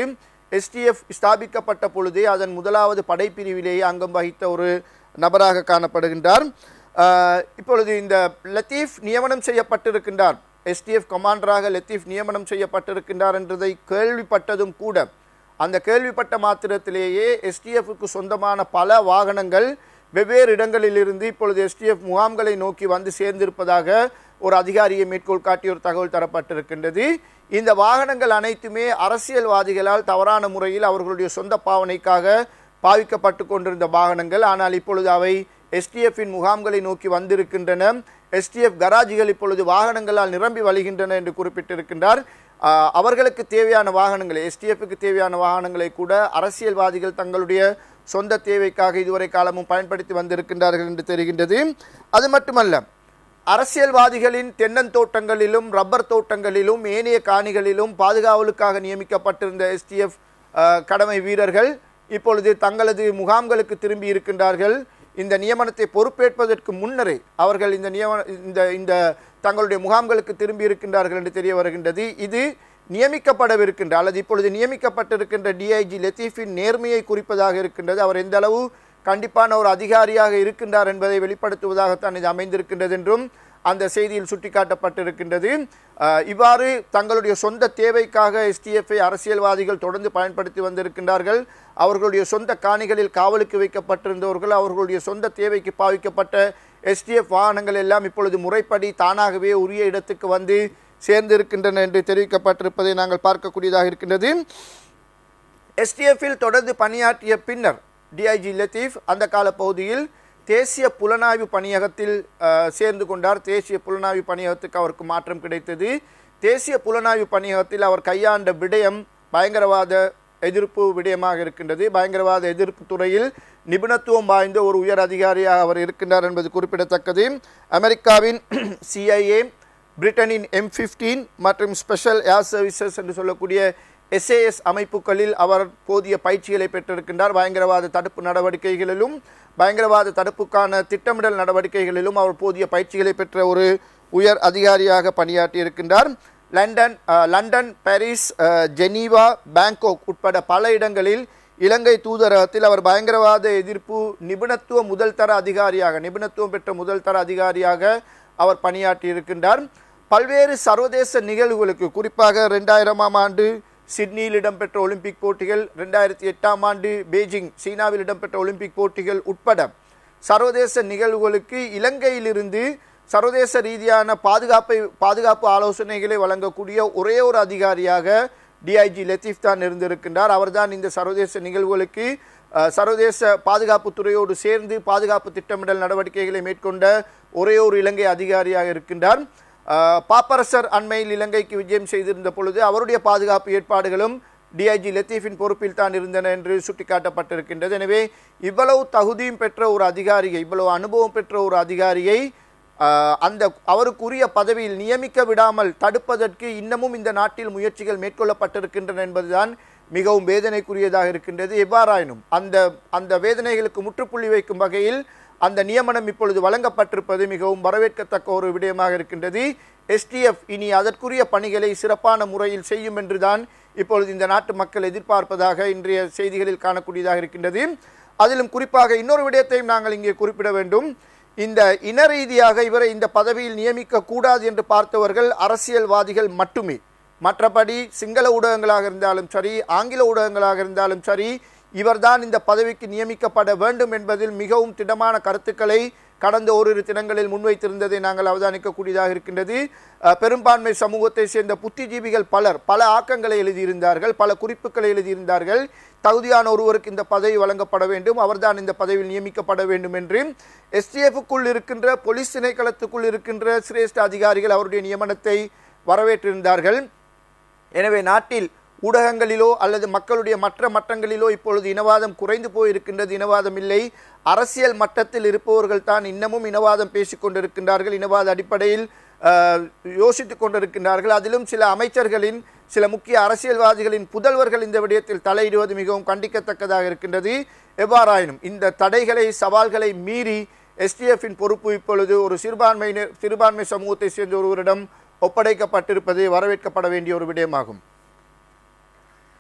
எஸ்டிஎஃப் ஸ்தாபிக்கப்பட்ட பொழுதே அதன் முதலாவது படைப்பிரிவிலேயே அங்கம் வகித்த ஒரு நபராக காணப்படுகின்றார். இப்பொழுது இந்த லத்தீஃப் நியமனம் செய்யப்பட்டிருக்கின்றார், எஸ்டிஎஃப் கமாண்டராக லத்தீஃப் நியமனம் செய்யப்பட்டிருக்கின்றார் என்றதை கேள்விப்பட்டதும் கூட அந்த கேள்விப்பட்ட மாத்திரத்திலேயே எஸ்டிஎஃப்க்கு சொந்தமான பல வாகனங்கள் வெவ்வேறு இடங்களிலிருந்து இப்பொழுது எஸ்டிஎஃப் முகாம்களை நோக்கி வந்து சேர்ந்திருப்பதாக ஒரு அதிகாரியை மேற்கோள் காட்டி ஒரு தகவல் தரப்பட்டிருக்கின்றது. இந்த வாகனங்கள் அனைத்துமே அரசியல்வாதிகளால் தவறான முறையில் அவர்களுடைய சொந்த பாவனைக்காக பாவிக்கப்பட்டு கொண்டிருந்த வாகனங்கள். ஆனால் இப்பொழுது அவை எஸ்டிஎஃப்பின் முகாம்களை நோக்கி வந்திருக்கின்றன. எஸ்டிஎஃப் கராஜிகள் இப்பொழுது வாகனங்களால் நிரம்பி வழிகின்றன என்று குறிப்பிட்டிருக்கின்றார். அவர்களுக்கு தேவையான வாகனங்களை, எஸ்டிஎஃப்க்கு தேவையான வாகனங்களை கூட அரசியல்வாதிகள் தங்களுடைய சொந்த தேவைக்காக இதுவரை காலமும் பயன்படுத்தி வந்திருக்கின்றார்கள் என்று தெரிகின்றது. அது மட்டுமல்ல, அரசியல்வாதிகளின் தென்னந்தோட்டங்களிலும் ரப்பர் தோட்டங்களிலும் ஏனைய காணிகளிலும் பாதுகாவலுக்காக நியமிக்கப்பட்டிருந்த எஸ்டிஎஃப் கடமை வீரர்கள் இப்பொழுது தங்களது முகாம்களுக்கு திரும்பி இருக்கின்றார்கள். இந்த நியமனத்தை பொறுப்பேற்பதற்கு முன்னரே அவர்கள் இந்த நியமன இந்த இந்த தங்களுடைய முகாம்களுக்கு திரும்பி இருக்கின்றார்கள் என்று தெரிய வருகின்றது. இது நியமிக்கப்படவிருக்கின்ற அல்லது இப்பொழுது நியமிக்கப்பட்டிருக்கின்ற டிஐஜி லத்தீஃபின் நேர்மையை குறிப்பதாக இருக்கின்றது. அவர் எந்த அளவு கண்டிப்பான ஒரு அதிகாரியாக இருக்கின்றார் என்பதை வெளிப்படுத்துவதாகத்தான் இது அமைந்திருக்கின்றது என்றும் அந்த செய்தியில் சுட்டிக்காட்டப்பட்டிருக்கின்றது. இவ்வாறு தங்களுடைய சொந்த தேவைக்காக எஸ்டிஎஃப்ஐ அரசியல்வாதிகள் தொடர்ந்து பயன்படுத்தி வந்திருக்கின்றார்கள். அவர்களுடைய சொந்த காணிகளில் காவலுக்கு வைக்கப்பட்டிருந்தவர்கள் அவர்களுடைய சொந்த தேவைக்கு பாவிக்கப்பட்ட எஸ்டிஎஃப் வாகனங்கள் எல்லாம் இப்பொழுது முறைப்படி தானாகவே உரிய இடத்துக்கு வந்து சேர்ந்திருக்கின்றன என்று தெரிவிக்கப்பட்டிருப்பதை நாங்கள் பார்க்கக்கூடியதாக இருக்கின்றது. எஸ்டிஎஃப்பில் தொடர்ந்து பணியாற்றிய பின்னர் டிஐஜி லத்தீஃப் அந்த கால பகுதியில் தேசிய புலனாய்வு பணியகத்தில் சேர்ந்து கொண்டார். தேசிய புலனாய்வு பணியகத்துக்கு அவருக்கு மாற்றம் கிடைத்தது. தேசிய புலனாய்வு பணியகத்தில் அவர் கையாண்ட விடயம் பயங்கரவாத எதிர்ப்பு விடயமாக இருக்கின்றது. பயங்கரவாத எதிர்ப்பு துறையில் நிபுணத்துவம் வாய்ந்த ஒரு உயர் அதிகாரியாக அவர் இருக்கின்றார் என்பது குறிப்பிடத்தக்கது. அமெரிக்காவின் சிஐஏ, பிரிட்டனின் எம் பிப்டீன் மற்றும் ஸ்பெஷல் ஏர் சர்வீசஸ் என்று சொல்லக்கூடிய எஸ்ஏஎஸ் அமைப்புகளில் அவர் போதிய பயிற்சிகளை பெற்றிருக்கின்றார். பயங்கரவாத தடுப்பு நடவடிக்கைகளிலும் பயங்கரவாத தடுப்புக்கான திட்டமிடல் நடவடிக்கைகளிலும் அவர் போதிய பயிற்சிகளை பெற்ற ஒரு உயர் அதிகாரியாக பணியாற்றி இருக்கின்றார். London London Paris, Geneva, Bangkok உட்பட பல இடங்களில் இலங்கை தூதரகத்தில் அவர் பயங்கரவாத எதிர்ப்பு நிபுணத்துவ முதல் தர அதிகாரியாக நிபுணத்துவம் பெற்ற முதல் தர அதிகாரியாக அவர் பணியாற்றி இருக்கின்றார். பல்வேறு சர்வதேச நிகழ்வுகளுக்கு, குறிப்பாக இரண்டாயிரமாம் ஆண்டு சிட்னியில் இடம்பெற்ற ஒலிம்பிக் போட்டிகள், ரெண்டாயிரத்தி எட்டாம் ஆண்டு பெய்ஜிங் சீனாவில் இடம்பெற்ற ஒலிம்பிக் போட்டிகள் உட்பட சர்வதேச நிகழ்வுகளுக்கு இலங்கையிலிருந்து சர்வதேச ரீதியான பாதுகாப்பை பாதுகாப்பு ஆலோசனைகளை வழங்கக்கூடிய ஒரே ஒரு அதிகாரியாக டிஐஜி லத்தீஃப் தான் இருந்திருக்கின்றார். அவர்தான் இந்த சர்வதேச நிகழ்வுகளுக்கு சர்வதேச பாதுகாப்பு துறையோடு சேர்ந்து பாதுகாப்பு திட்டமிடல் நடவடிக்கைகளை மேற்கொண்ட ஒரே ஒரு இலங்கை அதிகாரியாக இருக்கின்றார். பாப்பரசர் அண்மையில் இலங்கைக்கு விஜயம் செய்திருந்த பொழுது அவருடைய பாதுகாப்பு ஏற்பாடுகளும் டிஐஜி லத்தீஃபின் பொறுப்பில் தான் இருந்தன என்று சுட்டிக்காட்டப்பட்டிருக்கின்றது. எனவே இவ்வளவு தகுதியும் பெற்ற ஒரு அதிகாரியை, இவ்வளவு அனுபவம் பெற்ற ஒரு அதிகாரியை அந்த அவருக்குரிய பதவியில் நியமிக்க விடாமல் தடுப்பதற்கு இன்னமும் இந்த நாட்டில் முயற்சிகள் மேற்கொள்ளப்பட்டிருக்கின்றன என்பதுதான் மிகவும் வேதனைக்குரியதாக இருக்கின்றது. எவ்வாறாயினும் அந்த அந்த வேதனைகளுக்கு முற்றுப்புள்ளி வைக்கும் வகையில் அந்த நியமனம் இப்பொழுது வழங்கப்பட்டிருப்பது மிகவும் வரவேற்கத்தக்க ஒரு விடயமாக இருக்கின்றது. எஸ்டிஎஃப் இனி அதற்குரிய பணிகளை சிறப்பான முறையில் செய்யும் என்றுதான் இப்பொழுது இந்த நாட்டு மக்கள் எதிர்பார்ப்பதாக இன்றைய செய்திகளில் காணக்கூடியதாக இருக்கின்றது. அதிலும் குறிப்பாக இன்னொரு விடயத்தையும் நாங்கள் இங்கே குறிப்பிட வேண்டும். இந்த இன ரீதியாக இவரை இந்த பதவியில் நியமிக்க கூடாது என்று பார்த்தவர்கள் அரசியல்வாதிகள் மட்டுமே. மற்றபடி சிங்கள ஊடகங்களாக இருந்தாலும் சரி, ஆங்கில ஊடகங்களாக இருந்தாலும் சரி, இவர்தான் இந்த பதவிக்கு நியமிக்கப்பட வேண்டும் என்பதில் மிகவும் திடமான கருத்துக்களை கடந்த ஓரிரு தினங்களில் முன்வைத்திருந்ததை நாங்கள் அவதானிக்கக்கூடியதாக இருக்கின்றது. பெரும்பான்மை சமூகத்தை சேர்ந்த புத்திஜீவிகள் பலர் பல ஆக்கங்களை எழுதியிருந்தார்கள், பல குறிப்புகளை எழுதியிருந்தார்கள். தகுதியான ஒருவருக்கு இந்த பதவி வழங்கப்பட வேண்டும், அவர்தான் இந்த பதவியில் நியமிக்கப்பட வேண்டும் என்று. எஸ்டிஎஃப்க்குள் இருக்கின்ற போலீஸ் திணைக்களத்துக்குள் இருக்கின்ற சிரேஷ்ட அதிகாரிகள் அவருடைய நியமனத்தை வரவேற்றிருந்தார்கள். எனவே நாட்டில் ஊடகங்களிலோ அல்லது மக்களுடைய மற்ற மட்டங்களிலோ இப்பொழுது இனவாதம் குறைந்து போயிருக்கின்றது. இனவாதம் இல்லை, அரசியல் மட்டத்தில் இருப்பவர்கள் தான் இன்னமும் இனவாதம் பேசிக் கொண்டிருக்கின்றார்கள், இனவாத அடிப்படையில் யோசித்துக் கொண்டிருக்கின்றார்கள். அதிலும் சில அமைச்சர்களின், சில முக்கிய அரசியல்வாதிகளின் புதல்வர்கள் இந்த விடயத்தில் தலையிடுவது மிகவும் கண்டிக்கத்தக்கதாக இருக்கின்றது. எவ்வாறாயினும் இந்த தடைகளை, சவால்களை மீறி எஸ்டிஎஃப்பின் பொறுப்பு இப்பொழுது ஒரு சிறுபான்மையினர் சிறுபான்மை சமூகத்தை சேர்ந்த ஒருவரிடம் ஒப்படைக்கப்பட்டிருப்பது வரவேற்கப்பட வேண்டிய ஒரு விடயமாகும்.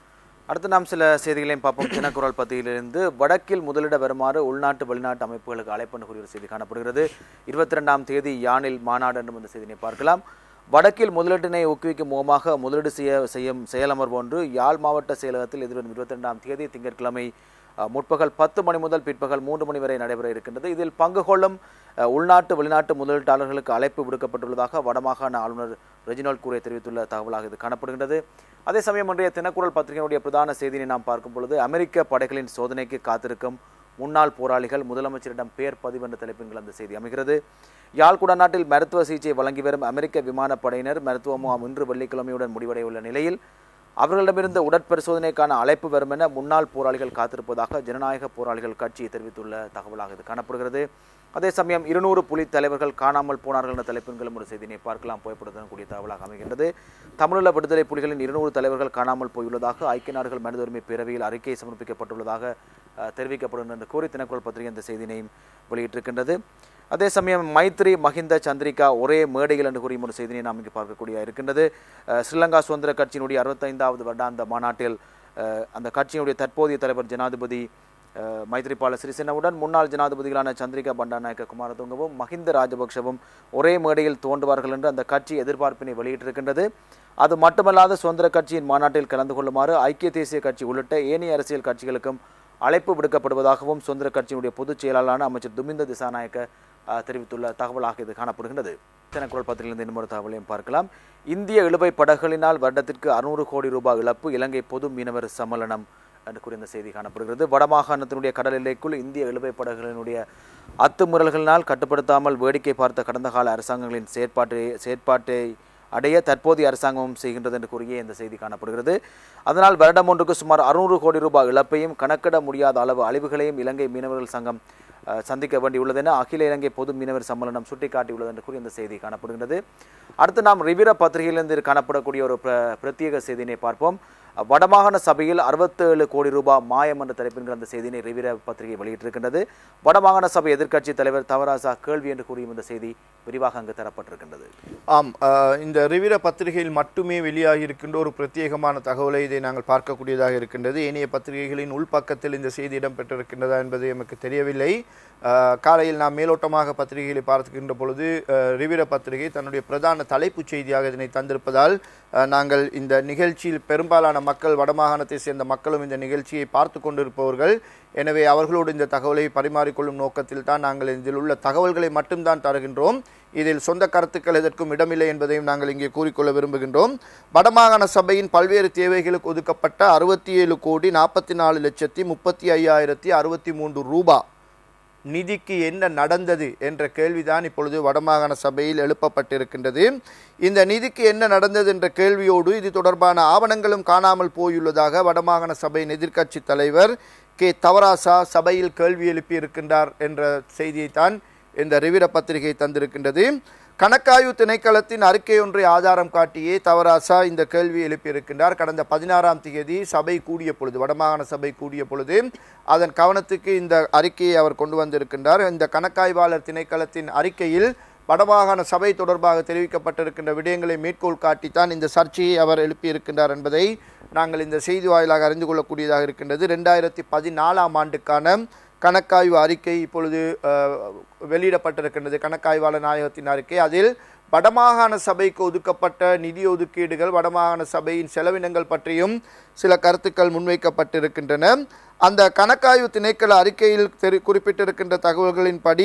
அடுத்து நாம் சில செய்திகளையும் பார்ப்போம். தினக்குரல் பத்தியிலிருந்து வடக்கில் முதலிட வருமாறு உள்நாட்டு வெளிநாட்டு அமைப்புகளுக்கு அழைப்பு கூறிய செய்தி காணப்படுகிறது. இருபத்தி ரெண்டாம் தேதி யானில் மாநாடு என்று இந்த செய்தியை பார்க்கலாம். வடக்கில் முதலீட்டினை ஊக்குவிக்கும் முகமாக முதலீடு செய்ய செய்யும் செயலமர்வு ஒன்று யாழ் மாவட்ட செயலகத்தில் எதிர்வரும் இருபத்தி ரெண்டாம் தேதி திங்கட்கிழமை முற்பகல் பத்து மணி முதல் பிற்பகல் மூன்று மணி வரை நடைபெற இருக்கின்றது. இதில் பங்கு கொள்ளும் உள்நாட்டு வெளிநாட்டு முதலீட்டாளர்களுக்கு அழைப்பு விடுக்கப்பட்டுள்ளதாக வடமாகாண ஆளுநர் ரெஜினால்ட் கூறிய தெரிவித்துள்ள தகவலாக இது காணப்படுகின்றது. அதே சமயம் இன்றைய தினக்குரல் பத்திரிகையுடைய பிரதான செய்தியை நாம் பார்க்கும் பொழுது அமெரிக்க படைகளின் சோதனைக்கு காத்திருக்கும் முன்னாள் போராளிகள் முதலமைச்சரிடம் பேர் பதிவு என்ற தலைப்பில் அந்த செய்தி அமைகிறது. யாழ் குடாநாட்டில் மருத்துவ சிகிச்சை வழங்கி வரும் அமெரிக்க விமானப்படையினர் மருத்துவ முகாம் இன்று வெள்ளிக்கிழமையுடன் முடிவடைய உள்ள நிலையில் அவர்களிடமிருந்து உடற்பரிசோதனைக்கான அழைப்பு வரும் என முன்னாள் போராளிகள் காத்திருப்பதாக ஜனநாயக போராளிகள் கட்சி தெரிவித்துள்ள தகவலாக இது காணப்படுகிறது. அதே சமயம் இருநூறு புலி தலைவர்கள் காணாமல் போனார்கள் என்ற தலைப்பின்களும் ஒரு செய்தியை பார்க்கலாம். புகைப்படத்துடன் கூடிய தகவலாக அமைகின்றது. தமிழீழ விடுதலை புலிகளின் இருநூறு தலைவர்கள் காணாமல் போயுள்ளதாக ஐக்கிய நாடுகள் மனித உரிமை பேரவையில் அறிக்கை சமர்ப்பிக்கப்பட்டுள்ளதாக தெரிவிக்கப்படும் என்று கூறி தினக்குரல் பத்திரிகை இந்த செய்தியையும் வெளியிட்டிருக்கின்றது. அதே சமயம் மைத்ரி மஹிந்த சந்திரிகா ஒரே மேடையில் என்று கூறிய ஒரு செய்தியை நாம் இங்கு பார்க்கக்கூடிய இருக்கின்றது. ஸ்ரீலங்கா சுதந்திர கட்சியினுடைய அறுபத்தைந்தாவது வருடாந்த மாநாட்டில் அந்த கட்சியினுடைய தற்போதைய தலைவர் ஜனாதிபதி மைத்ரிபால சிறிசேனவுடன் முன்னாள் ஜனாதிபதிகளான சந்திரிகா பண்டாநாயக்க குமாரதுங்கவும் மஹிந்த ராஜபக்ஷவும் ஒரே மேடையில் தோன்றுவார்கள் என்று அந்த கட்சி எதிர்பார்ப்பினை வெளியிட்டிருக்கின்றது. அது மட்டுமல்லாத சுதந்திர கட்சியின் மாநாட்டில் கலந்து கொள்ளுமாறு ஐக்கிய தேசிய கட்சி உள்ளிட்ட ஏனைய அரசியல் கட்சிகளுக்கும் அழைப்பு விடுக்கப்படுவதாகவும் சுதந்திர கட்சியினுடைய பொதுச் செயலாளரான அமைச்சர் துமிந்த திசாநாயக்க தெரிவித்துள்ள தகவலாக இது காணப்படுகின்றது. தினக்குரல் பத்திரிகையிலிருந்து இன்னொரு தகவலையும் பார்க்கலாம். இந்திய இழுவை படகுகளினால் வருடத்திற்கு அறுநூறு கோடி ரூபாய் இழப்பு இலங்கை பொது மீனவர் சம்மேளனம் என்று கூறிய செய்தி காணப்படுகிறது. வடமாகாணத்தினுடைய கடல் எல்லைக்குள் இந்திய இழுவை படகுகளினுடைய அத்துமுறல்களினால் கட்டுப்படுத்தாமல் வேடிக்கை பார்த்த கடந்த கால அரசாங்கங்களின் செயற்பாட்டை செயற்பாட்டை அடைய தற்போதைய அரசாங்கமும் செய்கின்றது என்று கூறிய இந்த செய்தி காணப்படுகிறது. அதனால் வருடம் ஒன்றுக்கு சுமார் அறுநூறு கோடி ரூபாய் இழப்பையும் கணக்கிட முடியாத அளவு அழிவுகளையும் இலங்கை மீனவர்கள் சங்கம் சந்திக்க வேண்டியுள்ளது என அகில இலங்கை பொது மீனவர் சம்மேளனம் சுட்டிக்காட்டியுள்ளது என்று கூறி இந்த செய்தி காணப்படுகின்றது. அடுத்து நாம் ரிவிர பத்திரிகையிலிருந்து காணப்படக்கூடிய ஒரு பிரத்யேக செய்தியினை பார்ப்போம். வடமாகாண சபையில் அறுபத்தேழு கோடி ரூபாய் மாயம் என்ற தலைப்பின் அந்த செய்தியினை ரிவிர பத்திரிகை வெளியிட்டிருக்கின்றது. வடமாகாண சபை எதிர்க்கட்சி தலைவர் தவராசா கேள்வி என்று கூறியும் இந்த செய்தி விரிவாக அங்கு தரப்பட்டிருக்கின்றது. ஆம், இந்த ரிவிர பத்திரிகையில் மட்டுமே வெளியாகி இருக்கின்ற ஒரு பிரத்யேகமான தகவலை இதை நாங்கள் பார்க்கக்கூடியதாக இருக்கின்றது. ஏனைய பத்திரிகைகளின் உள்பக்கத்தில் இந்த செய்தி இடம்பெற்றிருக்கின்றதா என்பது எமக்கு தெரியவில்லை. காலையில் நாம் மேலோட்டமாக பத்திரிகைகளை பார்க்கின்ற பொழுது ரிவிர பத்திரிகை தன்னுடைய பிரதான தலைப்புச் செய்தியாக இதனை தந்திருப்பதால் நாங்கள் இந்த நிகழ்ச்சியில் பெரும்பாலான மக்கள் வடமாகாணத்தை சேர்ந்த மக்களும் இந்த நிகழ்ச்சியை பார்த்து கொண்டிருப்பவர்கள். எனவே அவர்களோடு இந்த தகவலை பரிமாறிக்கொள்ளும் நோக்கத்தில் தான் நாங்கள் இதில் உள்ள தகவல்களை மட்டும்தான் தருகின்றோம். இதில் சொந்த கருத்துக்கள் எதற்கும் இடமில்லை என்பதையும் நாங்கள் இங்கே கூறிக்கொள்ள விரும்புகின்றோம். வடமாகாண சபையின் பல்வேறு தேவைகளுக்கு ஒதுக்கப்பட்ட அறுபத்தி ஏழு கோடி நாற்பத்தி நாலு லட்சத்தி முப்பத்தி ஐயாயிரத்தி அறுபத்தி மூன்று ரூபாய் நிதிக்கு என்ன நடந்தது என்ற கேள்விதான் இப்பொழுது வடமாகாண சபையில் எழுப்பப்பட்டிருக்கின்றது. இந்த நிதிக்கு என்ன நடந்தது என்ற கேள்வியோடு இது தொடர்பான ஆவணங்களும் காணாமல் போயுள்ளதாக வடமாகாண சபையின் எதிர்க்கட்சி தலைவர் கே தவராசா சபையில் கேள்வி எழுப்பி இருக்கின்றார் என்ற செய்தியைத்தான் இந்த ரிவிர பத்திரிகை தந்திருக்கின்றது. கணக்காய்வு திணைக்களத்தின் அறிக்கை ஒன்றை ஆதாரம் காட்டியே தவராசா இந்த கேள்வி எழுப்பியிருக்கின்றார். கடந்த பதினாறாம் தேதி சபை கூடிய பொழுது வடமாகாண சபை கூடிய பொழுது அதன் கவனத்துக்கு இந்த அறிக்கையை அவர் கொண்டு வந்திருக்கின்றார். இந்த கணக்காய்வாளர் திணைக்களத்தின் அறிக்கையில் வடமாகாண சபை தொடர்பாக தெரிவிக்கப்பட்டிருக்கின்ற விடயங்களை மேற்கோள் காட்டித்தான் இந்த சர்ச்சையை அவர் எழுப்பியிருக்கின்றார் என்பதை நாங்கள் இந்த செய்தி வாயிலாக அறிந்து கொள்ளக்கூடியதாக இருக்கின்றது. ரெண்டாயிரத்தி பதினாலாம் ஆண்டுக்கான கணக்காய்வு அறிக்கை இப்பொழுது வெளியிடப்பட்டிருக்கின்றது. கணக்காய்வாளர் நாயகத்தின் அறிக்கை. அதில் வடமாகாண சபைக்கு ஒதுக்கப்பட்ட நிதி ஒதுக்கீடுகள் வடமாகாண சபையின் செலவினங்கள் பற்றியும் சில கருத்துக்கள் முன்வைக்கப்பட்டிருக்கின்றன. அந்த கணக்காய்வு திணைக்கள அறிக்கையில் தெரி குறிப்பிட்டிருக்கின்ற தகவல்களின்படி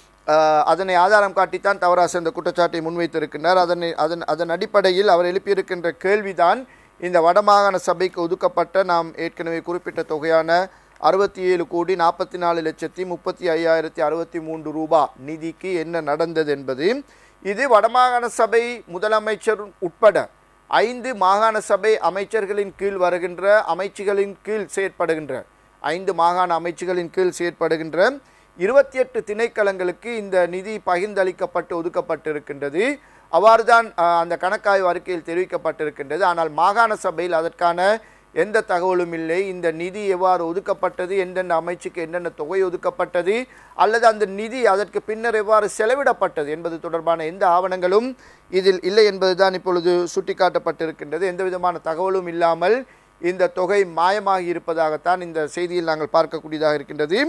அதனை ஆதாரம் காட்டித்தான் தவராச இந்த குற்றச்சாட்டை முன்வைத்திருக்கின்றார். அதனை அதன் அதன் அடிப்படையில் அவர் எழுப்பியிருக்கின்ற கேள்விதான் இந்த வடமாகாண சபைக்கு ஒதுக்கப்பட்ட நாம் ஏற்கனவே குறிப்பிட்ட தொகையான அறுபத்தி ஏழு கோடி நாற்பத்தி நாலு லட்சத்தி முப்பத்தி ஐயாயிரத்தி அறுபத்தி மூன்று ரூபாய் நிதிக்கு என்ன நடந்தது என்பது. இது வடமாகாண சபை முதலமைச்சர் உட்பட ஐந்து மாகாண சபை அமைச்சர்களின் கீழ் வருகின்ற அமைச்சுகளின் கீழ் செயற்படுகின்ற ஐந்து மாகாண அமைச்சுகளின் கீழ் செயற்படுகின்ற இருபத்தி எட்டு திணைக்களங்களுக்கு இந்த நிதி பகிர்ந்தளிக்கப்பட்டு ஒதுக்கப்பட்டிருக்கின்றது. அவ்வாறுதான் அந்த கணக்காய்வு அறிக்கையில் தெரிவிக்கப்பட்டிருக்கின்றது. ஆனால் மாகாண சபையில் அதற்கான எந்த தகவலும் இல்லை. இந்த நிதி எவ்வாறு ஒதுக்கப்பட்டது, எந்தெந்த அமைச்சுக்கு என்னென்ன தொகை ஒதுக்கப்பட்டது, அல்லது அந்த நிதி அதற்கு பின்னர் எவ்வாறு செலவிடப்பட்டது என்பது தொடர்பான எந்த ஆவணங்களும் இதில் இல்லை என்பதுதான் இப்பொழுது சுட்டிக்காட்டப்பட்டிருக்கின்றது. எந்த விதமான தகவலும் இல்லாமல் இந்த தொகை மாயமாகி இருப்பதாகத்தான் இந்த செய்தியில் நாங்கள் பார்க்கக்கூடியதாக இருக்கின்றது.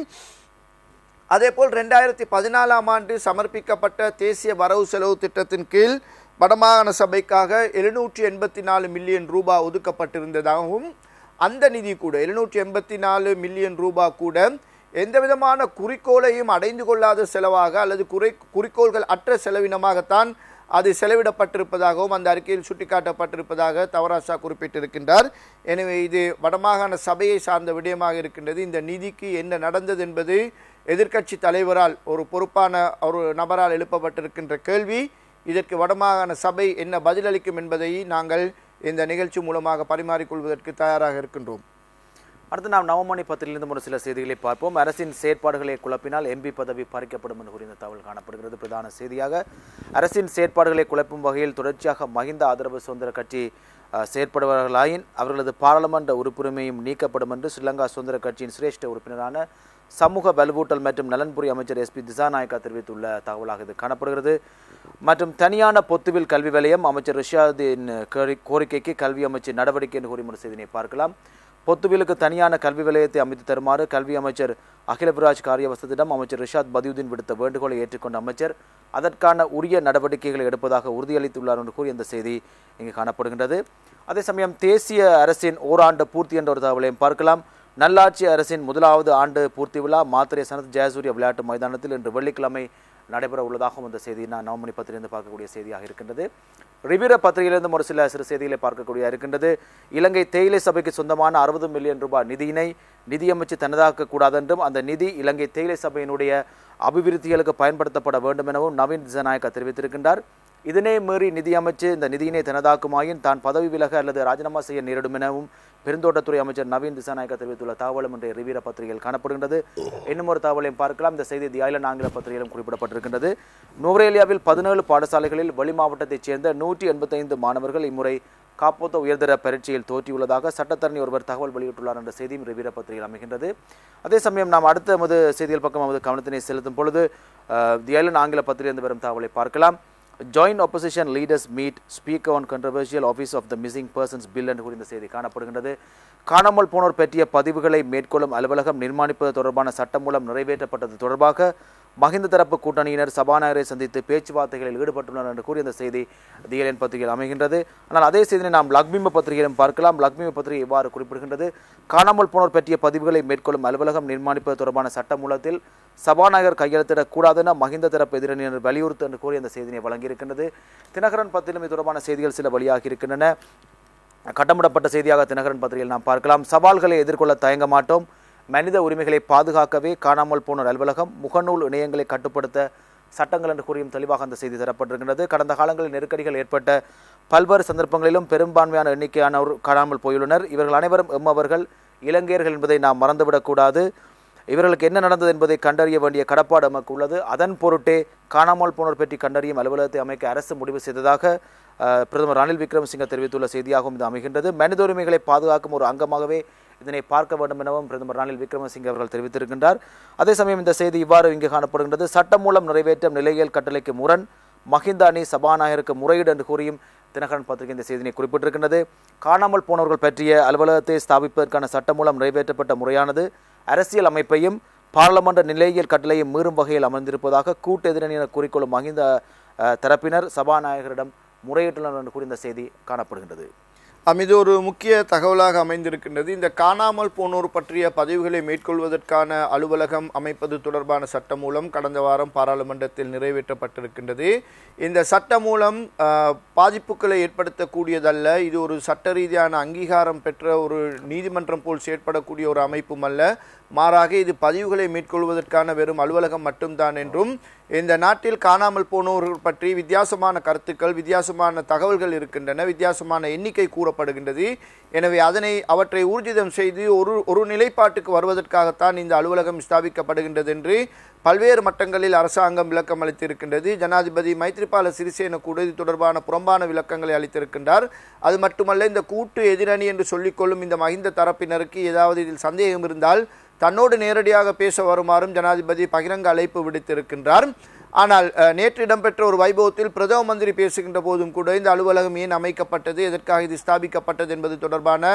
அதேபோல் ரெண்டாயிரத்தி பதினாலாம் ஆண்டு சமர்ப்பிக்கப்பட்ட தேசிய வரவு செலவு திட்டத்தின் கீழ் வடமாகாண சபைக்காக எழுநூற்றி எண்பத்தி நாலு மில்லியன் ரூபாய் ஒதுக்கப்பட்டிருந்ததாகவும் அந்த நிதி கூட எழுநூற்றி எண்பத்தி நாலு மில்லியன் ரூபாய் கூட எந்த விதமான குறிக்கோளையும் அடைந்து கொள்ளாத செலவாக அல்லது குறை குறிக்கோள்கள் அற்ற செலவினமாகத்தான் அது செலவிடப்பட்டிருப்பதாகவும் அந்த அறிக்கையில் சுட்டிக்காட்டப்பட்டிருப்பதாக தவராசா குறிப்பிட்டிருக்கின்றார். எனவே இது வடமாகாண சபையை சார்ந்த விடயமாக இருக்கின்றது. இந்த நிதிக்கு என்ன நடந்தது என்பது எதிர்க்கட்சி தலைவரால் ஒரு பொறுப்பான ஒரு நபரால் எழுப்பப்பட்டிருக்கின்ற கேள்வி. இதற்கு வடமாகாண சபை என்ன பதிலளிக்கும் என்பதை நாங்கள் இந்த நிகழ்ச்சி மூலமாக பரிமாறிக்கொள்வதற்கு தயாராக இருக்கின்றோம். அடுத்து நாம் நவமணி பத்திரிலிருந்து ஒரு சில செய்திகளை பார்ப்போம். அரசின் செயற்பாடுகளை குழப்பினால் எம்பி பதவி பறிக்கப்படும் என்று கூறிய தகவல் காணப்படுகிறது. பிரதான செய்தியாக அரசின் செயற்பாடுகளை குழப்பும் வகையில் தொடர்ச்சியாக மஹிந்த ஆதரவு சுதந்திர கட்சி செயற்படுபவர்களாயின் அவர்களது பாராளுமன்ற உறுப்புரிமையும் நீக்கப்படும் என்று ஸ்ரீலங்கா சுதந்திர கட்சியின் சிரேஷ்ட உறுப்பினரான சமூக வலுவூட்டல் மற்றும் நலன்புரி அமைச்சர் எஸ் பி திசாநாயக்கா தெரிவித்துள்ள தகவலாக இது காணப்படுகிறது. மற்றும் தனியான பொத்துவில் கல்வி வலயம் அமைச்சர் ரிஷாதின் கோரிக்கைக்கு கல்வி அமைச்சர் நடவடிக்கை என்று கூறி ஒரு செய்தியை பார்க்கலாம். பொத்துவிலுக்கு தனியான கல்வி வலயத்தை அமைத்து தருமாறு கல்வி அமைச்சர் அகிலவிராஜ் காரியவசத்திடம் அமைச்சர் ரிஷாத் பதியுதீன் விடுத்த வேண்டுகோளை ஏற்றுக்கொண்ட அமைச்சர் அதற்கான உரிய நடவடிக்கைகளை எடுப்பதாக உறுதியளித்துள்ளார் என்று கூறி அந்த செய்தி இங்கு காணப்படுகின்றது. அதே சமயம் தேசிய அரசின் ஓராண்டு பூர்த்தி என்ற ஒரு தகவலையும் பார்க்கலாம். நல்லாட்சி அரசின் முதலாவது ஆண்டு பூர்த்தி விழா மாத்திரை சனத் ஜெயசூரிய விளையாட்டு மைதானத்தில் இன்று வெள்ளிக்கிழமை நடைபெற உள்ளதாகவும் அந்த செய்தி நான் நவமணி பத்திரிலிருந்து பார்க்கக்கூடிய செய்தியாக இருக்கின்றது. ரிவிர பத்திரிகையிலிருந்து ஒரு சில சிறு செய்திகளை பார்க்கக்கூடிய இருக்கின்றது. இலங்கை தேயிலை சபைக்கு சொந்தமான அறுபது மில்லியன் ரூபாய் நிதியினை நிதியமைச்சு தனதாக்க கூடாது என்றும் அந்த நிதி இலங்கை தேயிலை சபையினுடைய அபிவிருத்திகளுக்கு பயன்படுத்தப்பட வேண்டும் எனவும் நவீன் திசாநாயக்கா தெரிவித்திருக்கின்றார். இதனை மீறி நிதியமைச்சு இந்த நிதியினை தனதாக்குமாயின் தான் பதவி விலக அல்லது ராஜினாமா செய்ய நேரிடும் எனவும் பெருந்தோட்டத்துறை அமைச்சர் நவீன் திசாநாயக்கா தெரிவித்துள்ள தகவலும் இன்றைய ரிவீர பத்திரிகையில் காணப்படுகின்றது. இன்னும் ஒரு தகவலையும் பார்க்கலாம். இந்த செய்தி தி ஐலண்ட் ஆங்கில பத்திரிகையிலும் குறிப்பிடப்பட்டிருக்கின்றது. நுவரேலியாவில் பதினேழு பாடசாலைகளில் வெளி மாவட்டத்தைச் சேர்ந்த நூற்றி எண்பத்தி ஐந்து மாணவர்கள் இம்முறை காப்போத்த உயர்தர பரீட்சையில் தோற்றியுள்ளதாக சட்டத்தரணி ஒருவர் தகவல் வெளியிட்டுள்ளார் என்ற செய்தியும் ரிவீர பத்திரிகையில் அமைகின்றது. அதே சமயம் நாம் அடுத்த நமது செய்திகள் பக்கம் நமது கவனத்தினை செலுத்தும் பொழுது தி ஐலண்ட் ஆங்கில பத்திரிகையிலிருந்து வரும் தகவலை பார்க்கலாம். Joint opposition leaders meet speaker on controversial office of the missing persons bill என்று கூறிய செய்தி காணப்படுகின்றது. காணாமல் போனோர் பற்றிய பதிவுகளை மேற்கொள்ளும் அலுவலகம் நிர்மாணிப்பது தொடர்பான சட்டம் மூலம் நிறைவேற்றப்பட்டது தொடர்பாக மஹிந்த தரப்பு கூட்டணியினர் சபாநாயகரை சந்தித்து பேச்சுவார்த்தைகளில் ஈடுபட்டுள்ளனர் என்று கூறிய செய்தி தி ஐலண்ட் பத்திரிகையில் அமைகின்றது. ஆனால் அதே செய்தியை நாம் லக்பிம்ப பத்திரிகையிலும் பார்க்கலாம். லக்பிம்ப பத்திரிகை இவ்வாறு குறிப்பிடுகின்றது. காணாமல் போனோர் பற்றிய பதிவுகளை மேற்கொள்ளும் அலுவலகம் நிர்மாணிப்பது தொடர்பான சட்ட மூலத்தில் சபாநாயகர் கையெழுத்திடக் கூடாது என மஹிந்த தரப்பு எதிரணியினர் வலியுறுத்து என்று கூறி அந்த செய்தியை வழங்கியிருக்கின்றது. தினகரன் பத்திரிகை இது தொடர்பான செய்திகள் சில வெளியாகி இருக்கின்றன. கட்டமிடப்பட்ட செய்தியாக தினகரன் பத்திரிகையில் நாம் பார்க்கலாம். சவால்களை எதிர்கொள்ள தயங்க மாட்டோம். மனித உரிமைகளை பாதுகாக்கவே காணாமல் போனோர் அலுவலகம் முகநூல் இணையங்களை கட்டுப்படுத்த சட்டங்கள் என்று கூறியும் தெளிவாக அந்த செய்தி தரப்பட்டிருக்கின்றது. கடந்த காலங்களில் நெருக்கடிகள் ஏற்பட்ட பல்வேறு சந்தர்ப்பங்களிலும் பெரும்பான்மையான எண்ணிக்கையானோர் காணாமல் போயுள்ளனர். இவர்கள் அனைவரும் எம்மவர்கள் இலங்கையர்கள் என்பதை நாம் மறந்துவிடக்கூடாது. இவர்களுக்கு என்ன நடந்தது என்பதை கண்டறிய வேண்டிய கடப்பாடு நமக்கு உள்ளது. அதன் பொருட்டே காணாமல் போனோர் பற்றி கண்டறியும் அலுவலகத்தை அமைக்க அரசு முடிவு செய்ததாக பிரதமர் ரணில் விக்ரமசிங்க தெரிவித்துள்ள செய்தியாகவும் இது அமைகின்றது. மனித உரிமைகளை பாதுகாக்கும் ஒரு அங்கமாகவே இதனை பார்க்க வேண்டும் எனவும் பிரதமர் ரணில் விக்ரமசிங்க அவர்கள் தெரிவித்திருக்கின்றார். அதே சமயம் இந்த செய்தி இவ்வாறு இங்கு காணப்படுகின்றது. சட்டம் மூலம் நிறைவேற்றும் நிலையியல் கட்டளைக்கு முரண் மஹிந்த அணி சபாநாயகருக்கு முறையீடு என்று கூறியும் தினகரன் பத்திரிகை இந்த செய்தியை குறிப்பிட்டிருக்கின்றது. காணாமல் போனவர்கள் பற்றிய அலுவலகத்தை ஸ்தாபிப்பதற்கான சட்டம் மூலம் நிறைவேற்றப்பட்ட முறையானது அரசியல் அமைப்பையும் பாராளுமன்ற நிலையியல் கட்டளையும் மீறும் வகையில் அமர்ந்திருப்பதாக கூட்டு எதிரணியினர் கூறிக்கொள்ளும் மஹிந்த தரப்பினர் சபாநாயகரிடம் முறையிட்டுள்ளனர் என்று கூறிய செய்தி காணப்படுகின்றது. இது ஒரு முக்கிய தகவலாக அமைந்திருக்கின்றது. இந்த காணாமல் போனோர் பற்றிய பதிவுகளை மேற்கொள்வதற்கான அலுவலகம் அமைப்பது தொடர்பான சட்ட மூலம் கடந்த வாரம் பாராளுமன்றத்தில் நிறைவேற்றப்பட்டிருக்கின்றது. இந்த சட்ட மூலம் பாதிப்புகளை ஏற்படுத்தக்கூடியதல்ல. இது ஒரு சட்ட ரீதியான அங்கீகாரம் பெற்ற ஒரு நீதிமன்றம் போல் செயற்படக்கூடிய ஒரு அமைப்பும் அல்ல. மாறாக இது பதிவுகளை மேற்கொள்வதற்கான வெறும் அலுவலகம் மட்டும்தான் என்றும் இந்த நாட்டில் காணாமல் போனோர்கள் பற்றி வித்தியாசமான கருத்துக்கள் வித்தியாசமான தகவல்கள் இருக்கின்றன, வித்தியாசமான எண்ணிக்கை கூறப்படுகின்றது. எனவே அதனை அவற்றை ஊர்ஜிதம் செய்து ஒரு ஒரு நிலைப்பாட்டுக்கு வருவதற்காகத்தான் இந்த அலுவலகம் ஸ்தாபிக்கப்படுகின்றது என்று பல்வேறு மட்டங்களில் அரசாங்கம் விளக்கம் அளித்திருக்கின்றது. ஜனாதிபதி மைத்ரிபால சிறிசேன கூட இது தொடர்பான புறம்பான விளக்கங்களை அளித்திருக்கின்றார். அது மட்டுமல்ல, இந்த கூட்டு எதிரணி என்று சொல்லிக்கொள்ளும் இந்த மஹிந்த தரப்பினருக்கு ஏதாவது இதில் சந்தேகம் இருந்தால் தன்னோடு நேரடியாக பேச வருமாறும் ஜனாதிபதி பகிரங்க அழைப்பு விடுத்திருக்கின்றார். ஆனால் நேற்று இடம்பெற்ற ஒரு வைபவத்தில் பிரதம மந்திரி பேசுகின்ற போதும் கூட இந்த அலுவலகம் ஏன் அமைக்கப்பட்டது, எதற்காக இது ஸ்தாபிக்கப்பட்டது என்பது தொடர்பான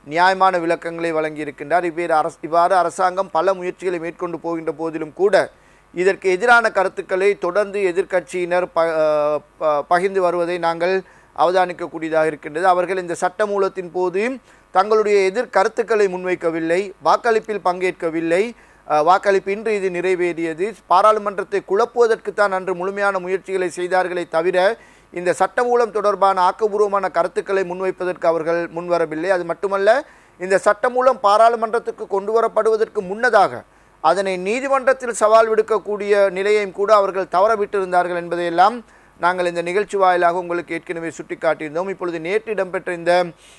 நியாயமான விளக்கங்களை வழங்கியிருக்கின்றார். இவ்வேறு அரசு இவ்வாறு அரசாங்கம் பல முயற்சிகளை மேற்கொண்டு போகின்ற போதிலும் கூட இதற்கு எதிரான கருத்துக்களை தொடர்ந்து எதிர்க்கட்சியினர் ப பகிர்ந்து வருவதை நாங்கள் அவதானிக்கக்கூடியதாக இருக்கின்றது. அவர்கள் இந்த சட்ட மூலத்தின் போது தங்களுடைய எதிர் கருத்துக்களை முன்வைக்கவில்லை, வாக்களிப்பில் பங்கேற்கவில்லை. வாக்களிப்பு இன்று இது நிறைவேறியது. பாராளுமன்றத்தை குழப்புவதற்குத்தான் அன்று முழுமையான முயற்சிகளை செய்தார்களே தவிர இந்த சட்டமூலம் தொடர்பான ஆக்கப்பூர்வமான கருத்துக்களை முன்வைப்பதற்கு அவர்கள் முன்வரவில்லை. அது மட்டுமல்ல, இந்த சட்டமூலம் பாராளுமன்றத்துக்கு கொண்டு வரப்படுவதற்கு முன்னதாக அதனை நீதிமன்றத்தில் சவால் விடுக்கக்கூடிய நிலையையும் கூட அவர்கள் தவறவிட்டிருந்தார்கள் என்பதையெல்லாம் நாங்கள் இந்த நிகழ்ச்சி வாயிலாக உங்களுக்கு ஏற்கனவே சுட்டிக்காட்டியிருந்தோம். இப்பொழுது நேற்று இடம்பெற்ற இந்த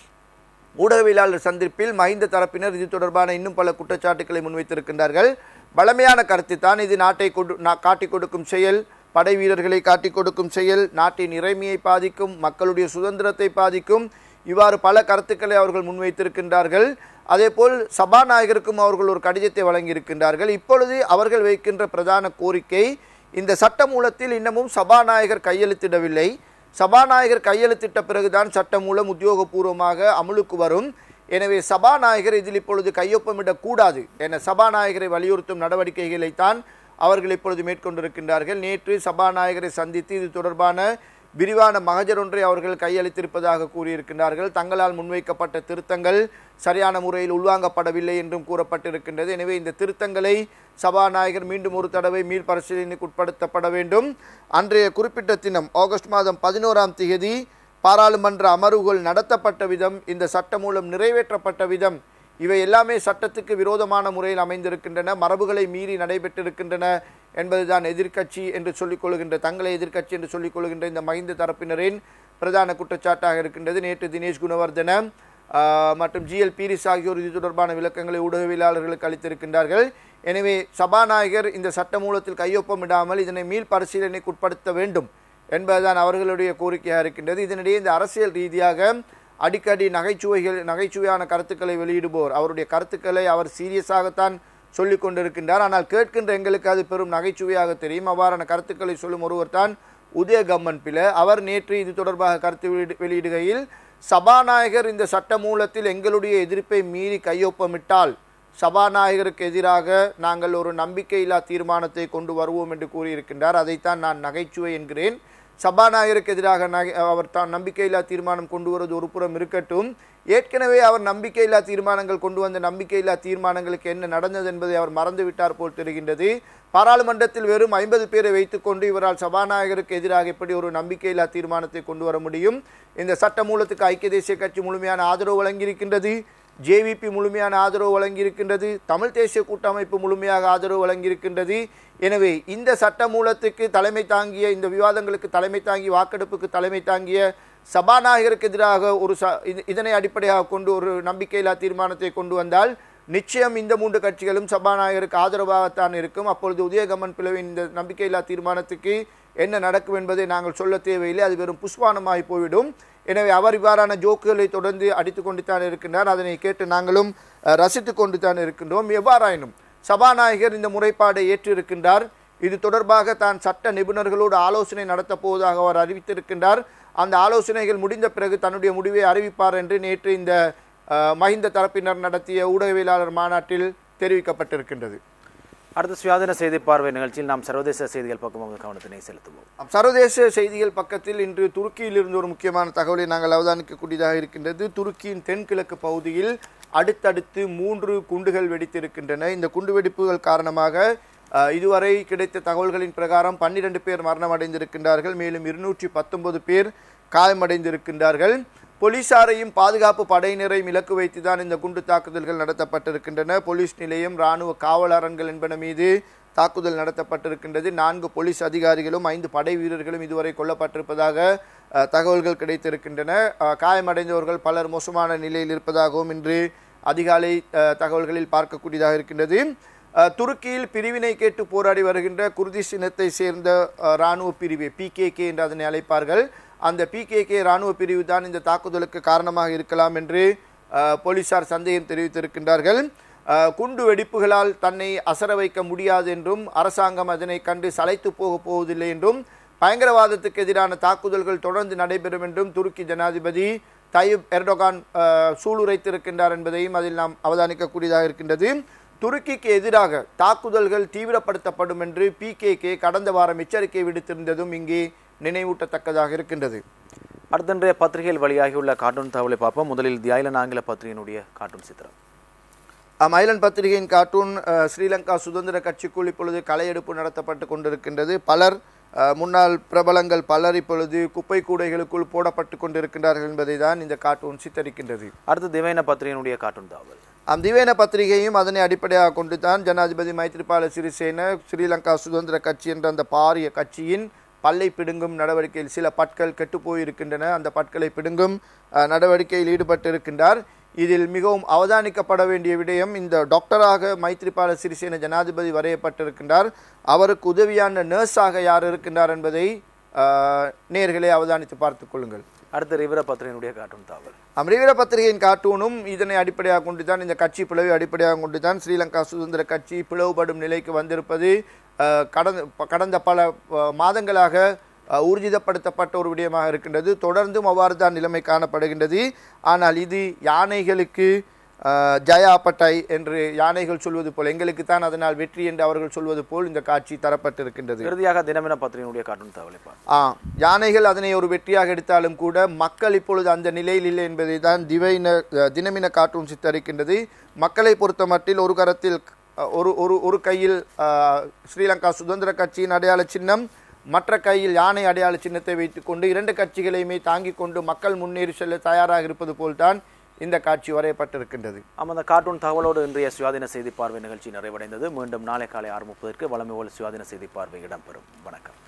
ஊடகவியலாளர் சந்திப்பில் மஹிந்த தரப்பினர் இது தொடர்பான இன்னும் பல குற்றச்சாட்டுக்களை முன்வைத்திருக்கின்றார்கள். பலமையான கருத்து தான் இது. நாட்டை கொடு காட்டிக் கொடுக்கும் செயல், படை வீரர்களை காட்டிக் கொடுக்கும் செயல், நாட்டின் இறைமையை பாதிக்கும், மக்களுடைய சுதந்திரத்தை பாதிக்கும். இவ்வாறு பல கருத்துக்களை அவர்கள் முன்வைத்திருக்கின்றார்கள். அதேபோல் சபாநாயகருக்கும் அவர்கள் ஒரு கடிதத்தை வழங்கியிருக்கின்றார்கள். இப்பொழுது அவர்கள் வைக்கின்ற பிரதான கோரிக்கை, இந்த சட்ட மூலத்தில் இன்னமும் சபாநாயகர் கையெழுத்திடவில்லை. சபாநாயகர் கையெழுத்திட்ட பிறகுதான் சட்ட மூலம் உத்தியோகபூர்வமாக அமுலுக்கு வரும். எனவே சபாநாயகர் இதில் இப்பொழுது கையொப்பமிடக்கூடாது என சபாநாயகரை வலியுறுத்தும் நடவடிக்கைகளை தான் அவர்கள் இப்பொழுது மேற்கொண்டிருக்கின்றார்கள். நேற்று சபாநாயகரை சந்தித்து இது தொடர்பான விரிவான மகஜர் ஒன்றை அவர்கள் கையளித்திருப்பதாக கூறியிருக்கின்றார்கள். தங்களால் முன்வைக்கப்பட்ட திருத்தங்கள் சரியான முறையில் உள்வாங்கப்படவில்லை என்றும் கூறப்பட்டிருக்கின்றது. எனவே இந்த திருத்தங்களை சபாநாயகர் மீண்டும் ஒரு தடவை மீள் பரிசீலனைக்கு உட்படுத்தப்பட வேண்டும். அன்றைய குறிப்பிட்ட தினம் ஆகஸ்ட் மாதம் பதினோராம் தேதி பாராளுமன்ற அமர்வுகள் நடத்தப்பட்ட விதம், இந்த சட்டம் மூலம் நிறைவேற்றப்பட்ட விதம், இவை எல்லாமே சட்டத்துக்கு விரோதமான முறையில் அமைந்திருக்கின்றன, மரபுகளை மீறி நடைபெற்றிருக்கின்றன என்பதுதான் எதிர்க்கட்சி என்று சொல்லிக் கொள்கின்ற தங்களை எதிர்க்கட்சி என்று சொல்லிக் கொள்கின்ற இந்த மஹிந்த தரப்பினரின் பிரதான குற்றச்சாட்டாக இருக்கின்றது. நேற்று தினேஷ் குணவர்தன மற்றும் ஜி எல் பீரிஸ் ஆகியோர் இது தொடர்பான விளக்கங்களை ஊடகவியலாளர்களுக்கு அளித்திருக்கின்றார்கள். எனவே சபாநாயகர் இந்த சட்ட மூலத்தில் கையொப்பமிடாமல் இதனை மீள் பரிசீலனைக்கு உட்படுத்த வேண்டும் என்பதுதான் அவர்களுடைய கோரிக்கையாக இருக்கின்றது. இதனிடையே இந்த அரசியல் ரீதியாக அடிக்கடி நகைச்சுவைகள் நகைச்சுவையான கருத்துக்களை வெளியிடுபவர், அவருடைய கருத்துக்களை அவர் சீரியஸாகத்தான் சொல்லிக் கொண்டிருக்கின்றார். ஆனால் கேட்கின்ற எங்களுக்கு அது பெரும் நகைச்சுவையாக தெரியும். அவ்வாறான கருத்துக்களை சொல்லும் ஒருவர் தான் உதயகம்மன் பிள்ளை. அவர் நேற்று இது தொடர்பாக கருத்து வெளியிடுகையில், சபாநாயகர் இந்த சட்ட மூலத்தில் எங்களுடைய எதிர்ப்பை மீறி கையொப்பமிட்டால் சபாநாயகருக்கு எதிராக நாங்கள் ஒரு நம்பிக்கையில்லா தீர்மானத்தை கொண்டு வருவோம் என்று கூறியிருக்கின்றார். அதைத்தான் நான் நகைச்சுவை என்கிறேன். சபாநாயகருக்கு எதிராக அவர் தான் நம்பிக்கையில்லா தீர்மானம் கொண்டு வருவது ஒரு புறம் இருக்கட்டும், ஏற்கனவே அவர் நம்பிக்கையில்லா தீர்மானங்கள் கொண்டு வந்த நம்பிக்கையில்லா தீர்மானங்களுக்கு என்ன நடந்தது என்பதை அவர் மறந்துவிட்டார் போல் தெரிகின்றது. பாராளுமன்றத்தில் வெறும் ஐம்பது பேரை வைத்துக்கொண்டு இவரால் சபாநாயகருக்கு எதிராக எப்படி ஒரு நம்பிக்கையில்லா தீர்மானத்தை கொண்டு வர முடியும்? இந்த சட்ட மூலத்துக்கு ஐக்கிய தேசிய கட்சி முழுமையான ஆதரவு வழங்கியிருக்கின்றது, ஜேவிபி முழுமையான ஆதரவு வழங்கியிருக்கின்றது, தமிழ் தேசிய கூட்டமைப்பு முழுமையாக ஆதரவு வழங்கியிருக்கின்றது. எனவே இந்த சட்ட மூலத்துக்கு தலைமை தாங்கிய, இந்த விவாதங்களுக்கு தலைமை தாங்கி, வாக்கெடுப்புக்கு தலைமை தாங்கிய சபாநாயகருக்கு எதிராக ஒரு ச இதனை அடிப்படையாக கொண்டு ஒரு நம்பிக்கையில்லா தீர்மானத்தை கொண்டு வந்தால் நிச்சயம் இந்த மூன்று கட்சிகளும் சபாநாயகருக்கு ஆதரவாகத்தான் இருக்கும். அப்பொழுது உதயகம்மன் பிளவின் இந்த நம்பிக்கையில்லா தீர்மானத்துக்கு என்ன நடக்கும் என்பதை நாங்கள் சொல்ல தேவையில்லை, அது வெறும் புஷ்பானமாகி போய்விடும். எனவே அவர் இவ்வாறான ஜோக்குகளை தொடர்ந்து அடித்து கொண்டு தான் இருக்கின்றார். அதனை கேட்டு நாங்களும் ரசித்து கொண்டு தான் இருக்கின்றோம். எவ்வாறாயினும் சபாநாயகர் இந்த முறைப்பாடை ஏற்றிருக்கின்றார். இது தொடர்பாக தான் சட்ட நிபுணர்களோடு ஆலோசனை நடத்தப் போவதாக அவர் அறிவித்திருக்கின்றார். அந்த ஆலோசனைகள் முடிந்த பிறகு தன்னுடைய முடிவை அறிவிப்பார் என்று நேற்று இந்த மஹிந்த தரப்பினர் நடத்திய ஊடகவியலாளர் மாநாட்டில் தெரிவிக்கப்பட்டிருக்கின்றது. அடுத்த சுயாதீன செய்தி பார்வை நிகழ்ச்சியில் நாம் சர்வதேச செய்திகள் பக்கம் கவனத்தினை செலுத்துவோம். சர்வதேச செய்திகள் பக்கத்தில் இன்று துருக்கியில் இருந்து ஒரு முக்கியமான தகவலை நாங்கள் அவதானிக்கக்கூடியதாக இருக்கின்றது. துருக்கியின் தென்கிழக்கு பகுதியில் அடுத்தடுத்து மூன்று குண்டுகள் வெடித்திருக்கின்றன. இந்த குண்டு வெடிப்புகள் காரணமாக இதுவரை கிடைத்த தகவல்களின் பிரகாரம் பன்னிரண்டு பேர் மரணம் அடைந்திருக்கின்றார்கள். மேலும் இருநூற்றி பத்தொன்பது பேர் காயமடைந்திருக்கின்றார்கள். போலீசாரையும் பாதுகாப்பு படையினரையும் இலக்கு வைத்துதான் இந்த குண்டு தாக்குதல்கள் நடத்தப்பட்டிருக்கின்றன. போலீஸ் நிலையம், இராணுவ காவலரண்கள் என்பன மீது தாக்குதல் நடத்தப்பட்டிருக்கின்றது. நான்கு போலீஸ் அதிகாரிகளும் ஐந்து படை வீரர்களும் இதுவரை கொல்லப்பட்டிருப்பதாக தகவல்கள் கிடைத்திருக்கின்றன. காயமடைந்தவர்கள் பலர் மோசமான நிலையில் இருப்பதாகவும் இன்று அதிகாலை தகவல்களில் பார்க்கக்கூடியதாக இருக்கின்றது. துருக்கியில் பிரிவினை கேட்டு போராடி வருகின்ற குர்திஷ் இனத்தை சேர்ந்த இராணுவ பிரிவு பி கே கே என்று அதனை அழைப்பார்கள். அந்த பி கே கே இராணுவ பிரிவு தான் இந்த தாக்குதலுக்கு காரணமாக இருக்கலாம் என்று போலீசார் சந்தேகம் தெரிவித்திருக்கின்றார்கள். குண்டு வெடிப்புகளால் தன்னை அசர வைக்க முடியாது என்றும் அரசாங்கம் அதனை கண்டு சளைத்து போக போவதில்லை என்றும் பயங்கரவாதத்துக்கு எதிரான தாக்குதல்கள் தொடர்ந்து நடைபெறும் என்றும் துருக்கி ஜனாதிபதி தயிப் எர்டோகான் சூளுரைத்திருக்கின்றார் என்பதையும் அதில் நாம் அவதானிக்கக்கூடியதாக இருக்கின்றது. துருக்கிக்கு எதிராக தாக்குதல்கள் தீவிரப்படுத்தப்படும் என்று பி கே கே கடந்த வாரம் எச்சரிக்கை விடுத்திருந்ததும் இங்கே நினைவூட்டத்தக்கதாக இருக்கின்றது. அடுத்த இன்றைய பத்திரிகையில் வெளியாகியுள்ள கார்ட்டூன் தகவலை பார்ப்போம். முதலில் தி ஐலண்ட் ஆங்கில பத்திரிகையினுடைய கார்ட்டூன் சித்திரம். ஐலண்ட் பத்திரிகையின் கார்ட்டூன் ஸ்ரீலங்கா சுதந்திர கட்சிக்குள் இப்பொழுது களையெடுப்பு நடத்தப்பட்டு கொண்டிருக்கின்றது. பலர் முன்னாள் பிரபலங்கள் பலர் இப்பொழுது குப்பை கூடைகளுக்குள் போடப்பட்டு கொண்டிருக்கின்றார்கள் என்பதை தான் இந்த கார்ட்டூன் சித்தரிக்கின்றது. அடுத்து திவேன பத்திரிகையினுடைய கார்ட்டூன் தகவல். அம் திவேன பத்திரிகையும் அதனை அடிப்படையாக கொண்டு தான் ஜனாதிபதி மைத்ரிபால சிறிசேன ஸ்ரீலங்கா சுதந்திர கட்சி என்ற அந்த பாரிய கட்சியின் பல்லை பிடுங்கும் நடவடிக்கையில் சில பற்கள் கெட்டுப்போயிருக்கின்றன. அந்த பற்களை பிடுங்கும் நடவடிக்கையில் ஈடுபட்டிருக்கின்றார். இதில் மிகவும் அவதானிக்கப்பட வேண்டிய விடயம், இந்த டாக்டராக மைத்ரிபால சிறிசேன ஜனாதிபதி வரையப்பட்டிருக்கின்றார். அவருக்கு உதவியான நர்ஸாக யார் இருக்கின்றார் என்பதை நேர்களே அவதானித்து பார்த்துக் கொள்ளுங்கள். அடுத்த ரிவர பத்திரிகையினுடைய கார்ட்டூன் தகவல். ரிவர பத்திரிகையின் கார்ட்டூனும் இதனை அடிப்படையாக கொண்டுதான், இந்த கட்சி பிளவை அடிப்படையாக கொண்டுதான் ஸ்ரீலங்கா சுதந்திர கட்சி பிளவுபடும் நிலைக்கு வந்திருப்பது கடந்த கடந்த பல மாதங்களாக ஊர்ஜிதப்படுத்தப்பட்ட ஒரு விடயமாக இருக்கின்றது. தொடர்ந்தும் அவ்வாறு தான் நிலைமை காணப்படுகின்றது. ஆனால் இது யானைகளுக்கு ஜயா பட்டாய் என்று யானைகள் சொல்வது போல், எங்களுக்கு தான் அதனால் வெற்றி என்று அவர்கள் சொல்வது போல் இந்த காட்சி தரப்பட்டிருக்கின்றது. இறுதியாக தினமின பத்திரிகையினுடைய கார்ட்டூன் தகவலை ஆ யானைகள் அதனை ஒரு வெற்றியாக எடுத்தாலும் கூட மக்கள் இப்பொழுது அந்த நிலையில் இல்லை என்பதை தான் திவைன தினமின கார்ட்டூன் சித்தரிக்கின்றது. மக்களை பொறுத்த மட்டில் ஒரு கரத்தில் ஒரு ஒரு ஒரு கையில் ஸ்ரீலங்கா சுதந்திர கட்சியின் அடையாள சின்னம், மற்ற கையில் யானை அடையாள சின்னத்தை வைத்துக் கொண்டு இரண்டு கட்சிகளையுமே தாங்கிக் கொண்டு மக்கள் முன்னேறி செல்ல தயாராக இருப்பது போல்தான் இந்த காட்சி வரையப்பட்டிருக்கின்றது. ஆமாம், அந்த கார்ட்டூன் தகவலோடு இன்றைய சுயாதீன செய்தி பார்வை நிகழ்ச்சி நிறைவடைந்தது. மீண்டும் நாளை காலை ஆறு முப்பதற்கு வழமை போல் சுயாதீன செய்தி பார்வை இடம்பெறும். வணக்கம்.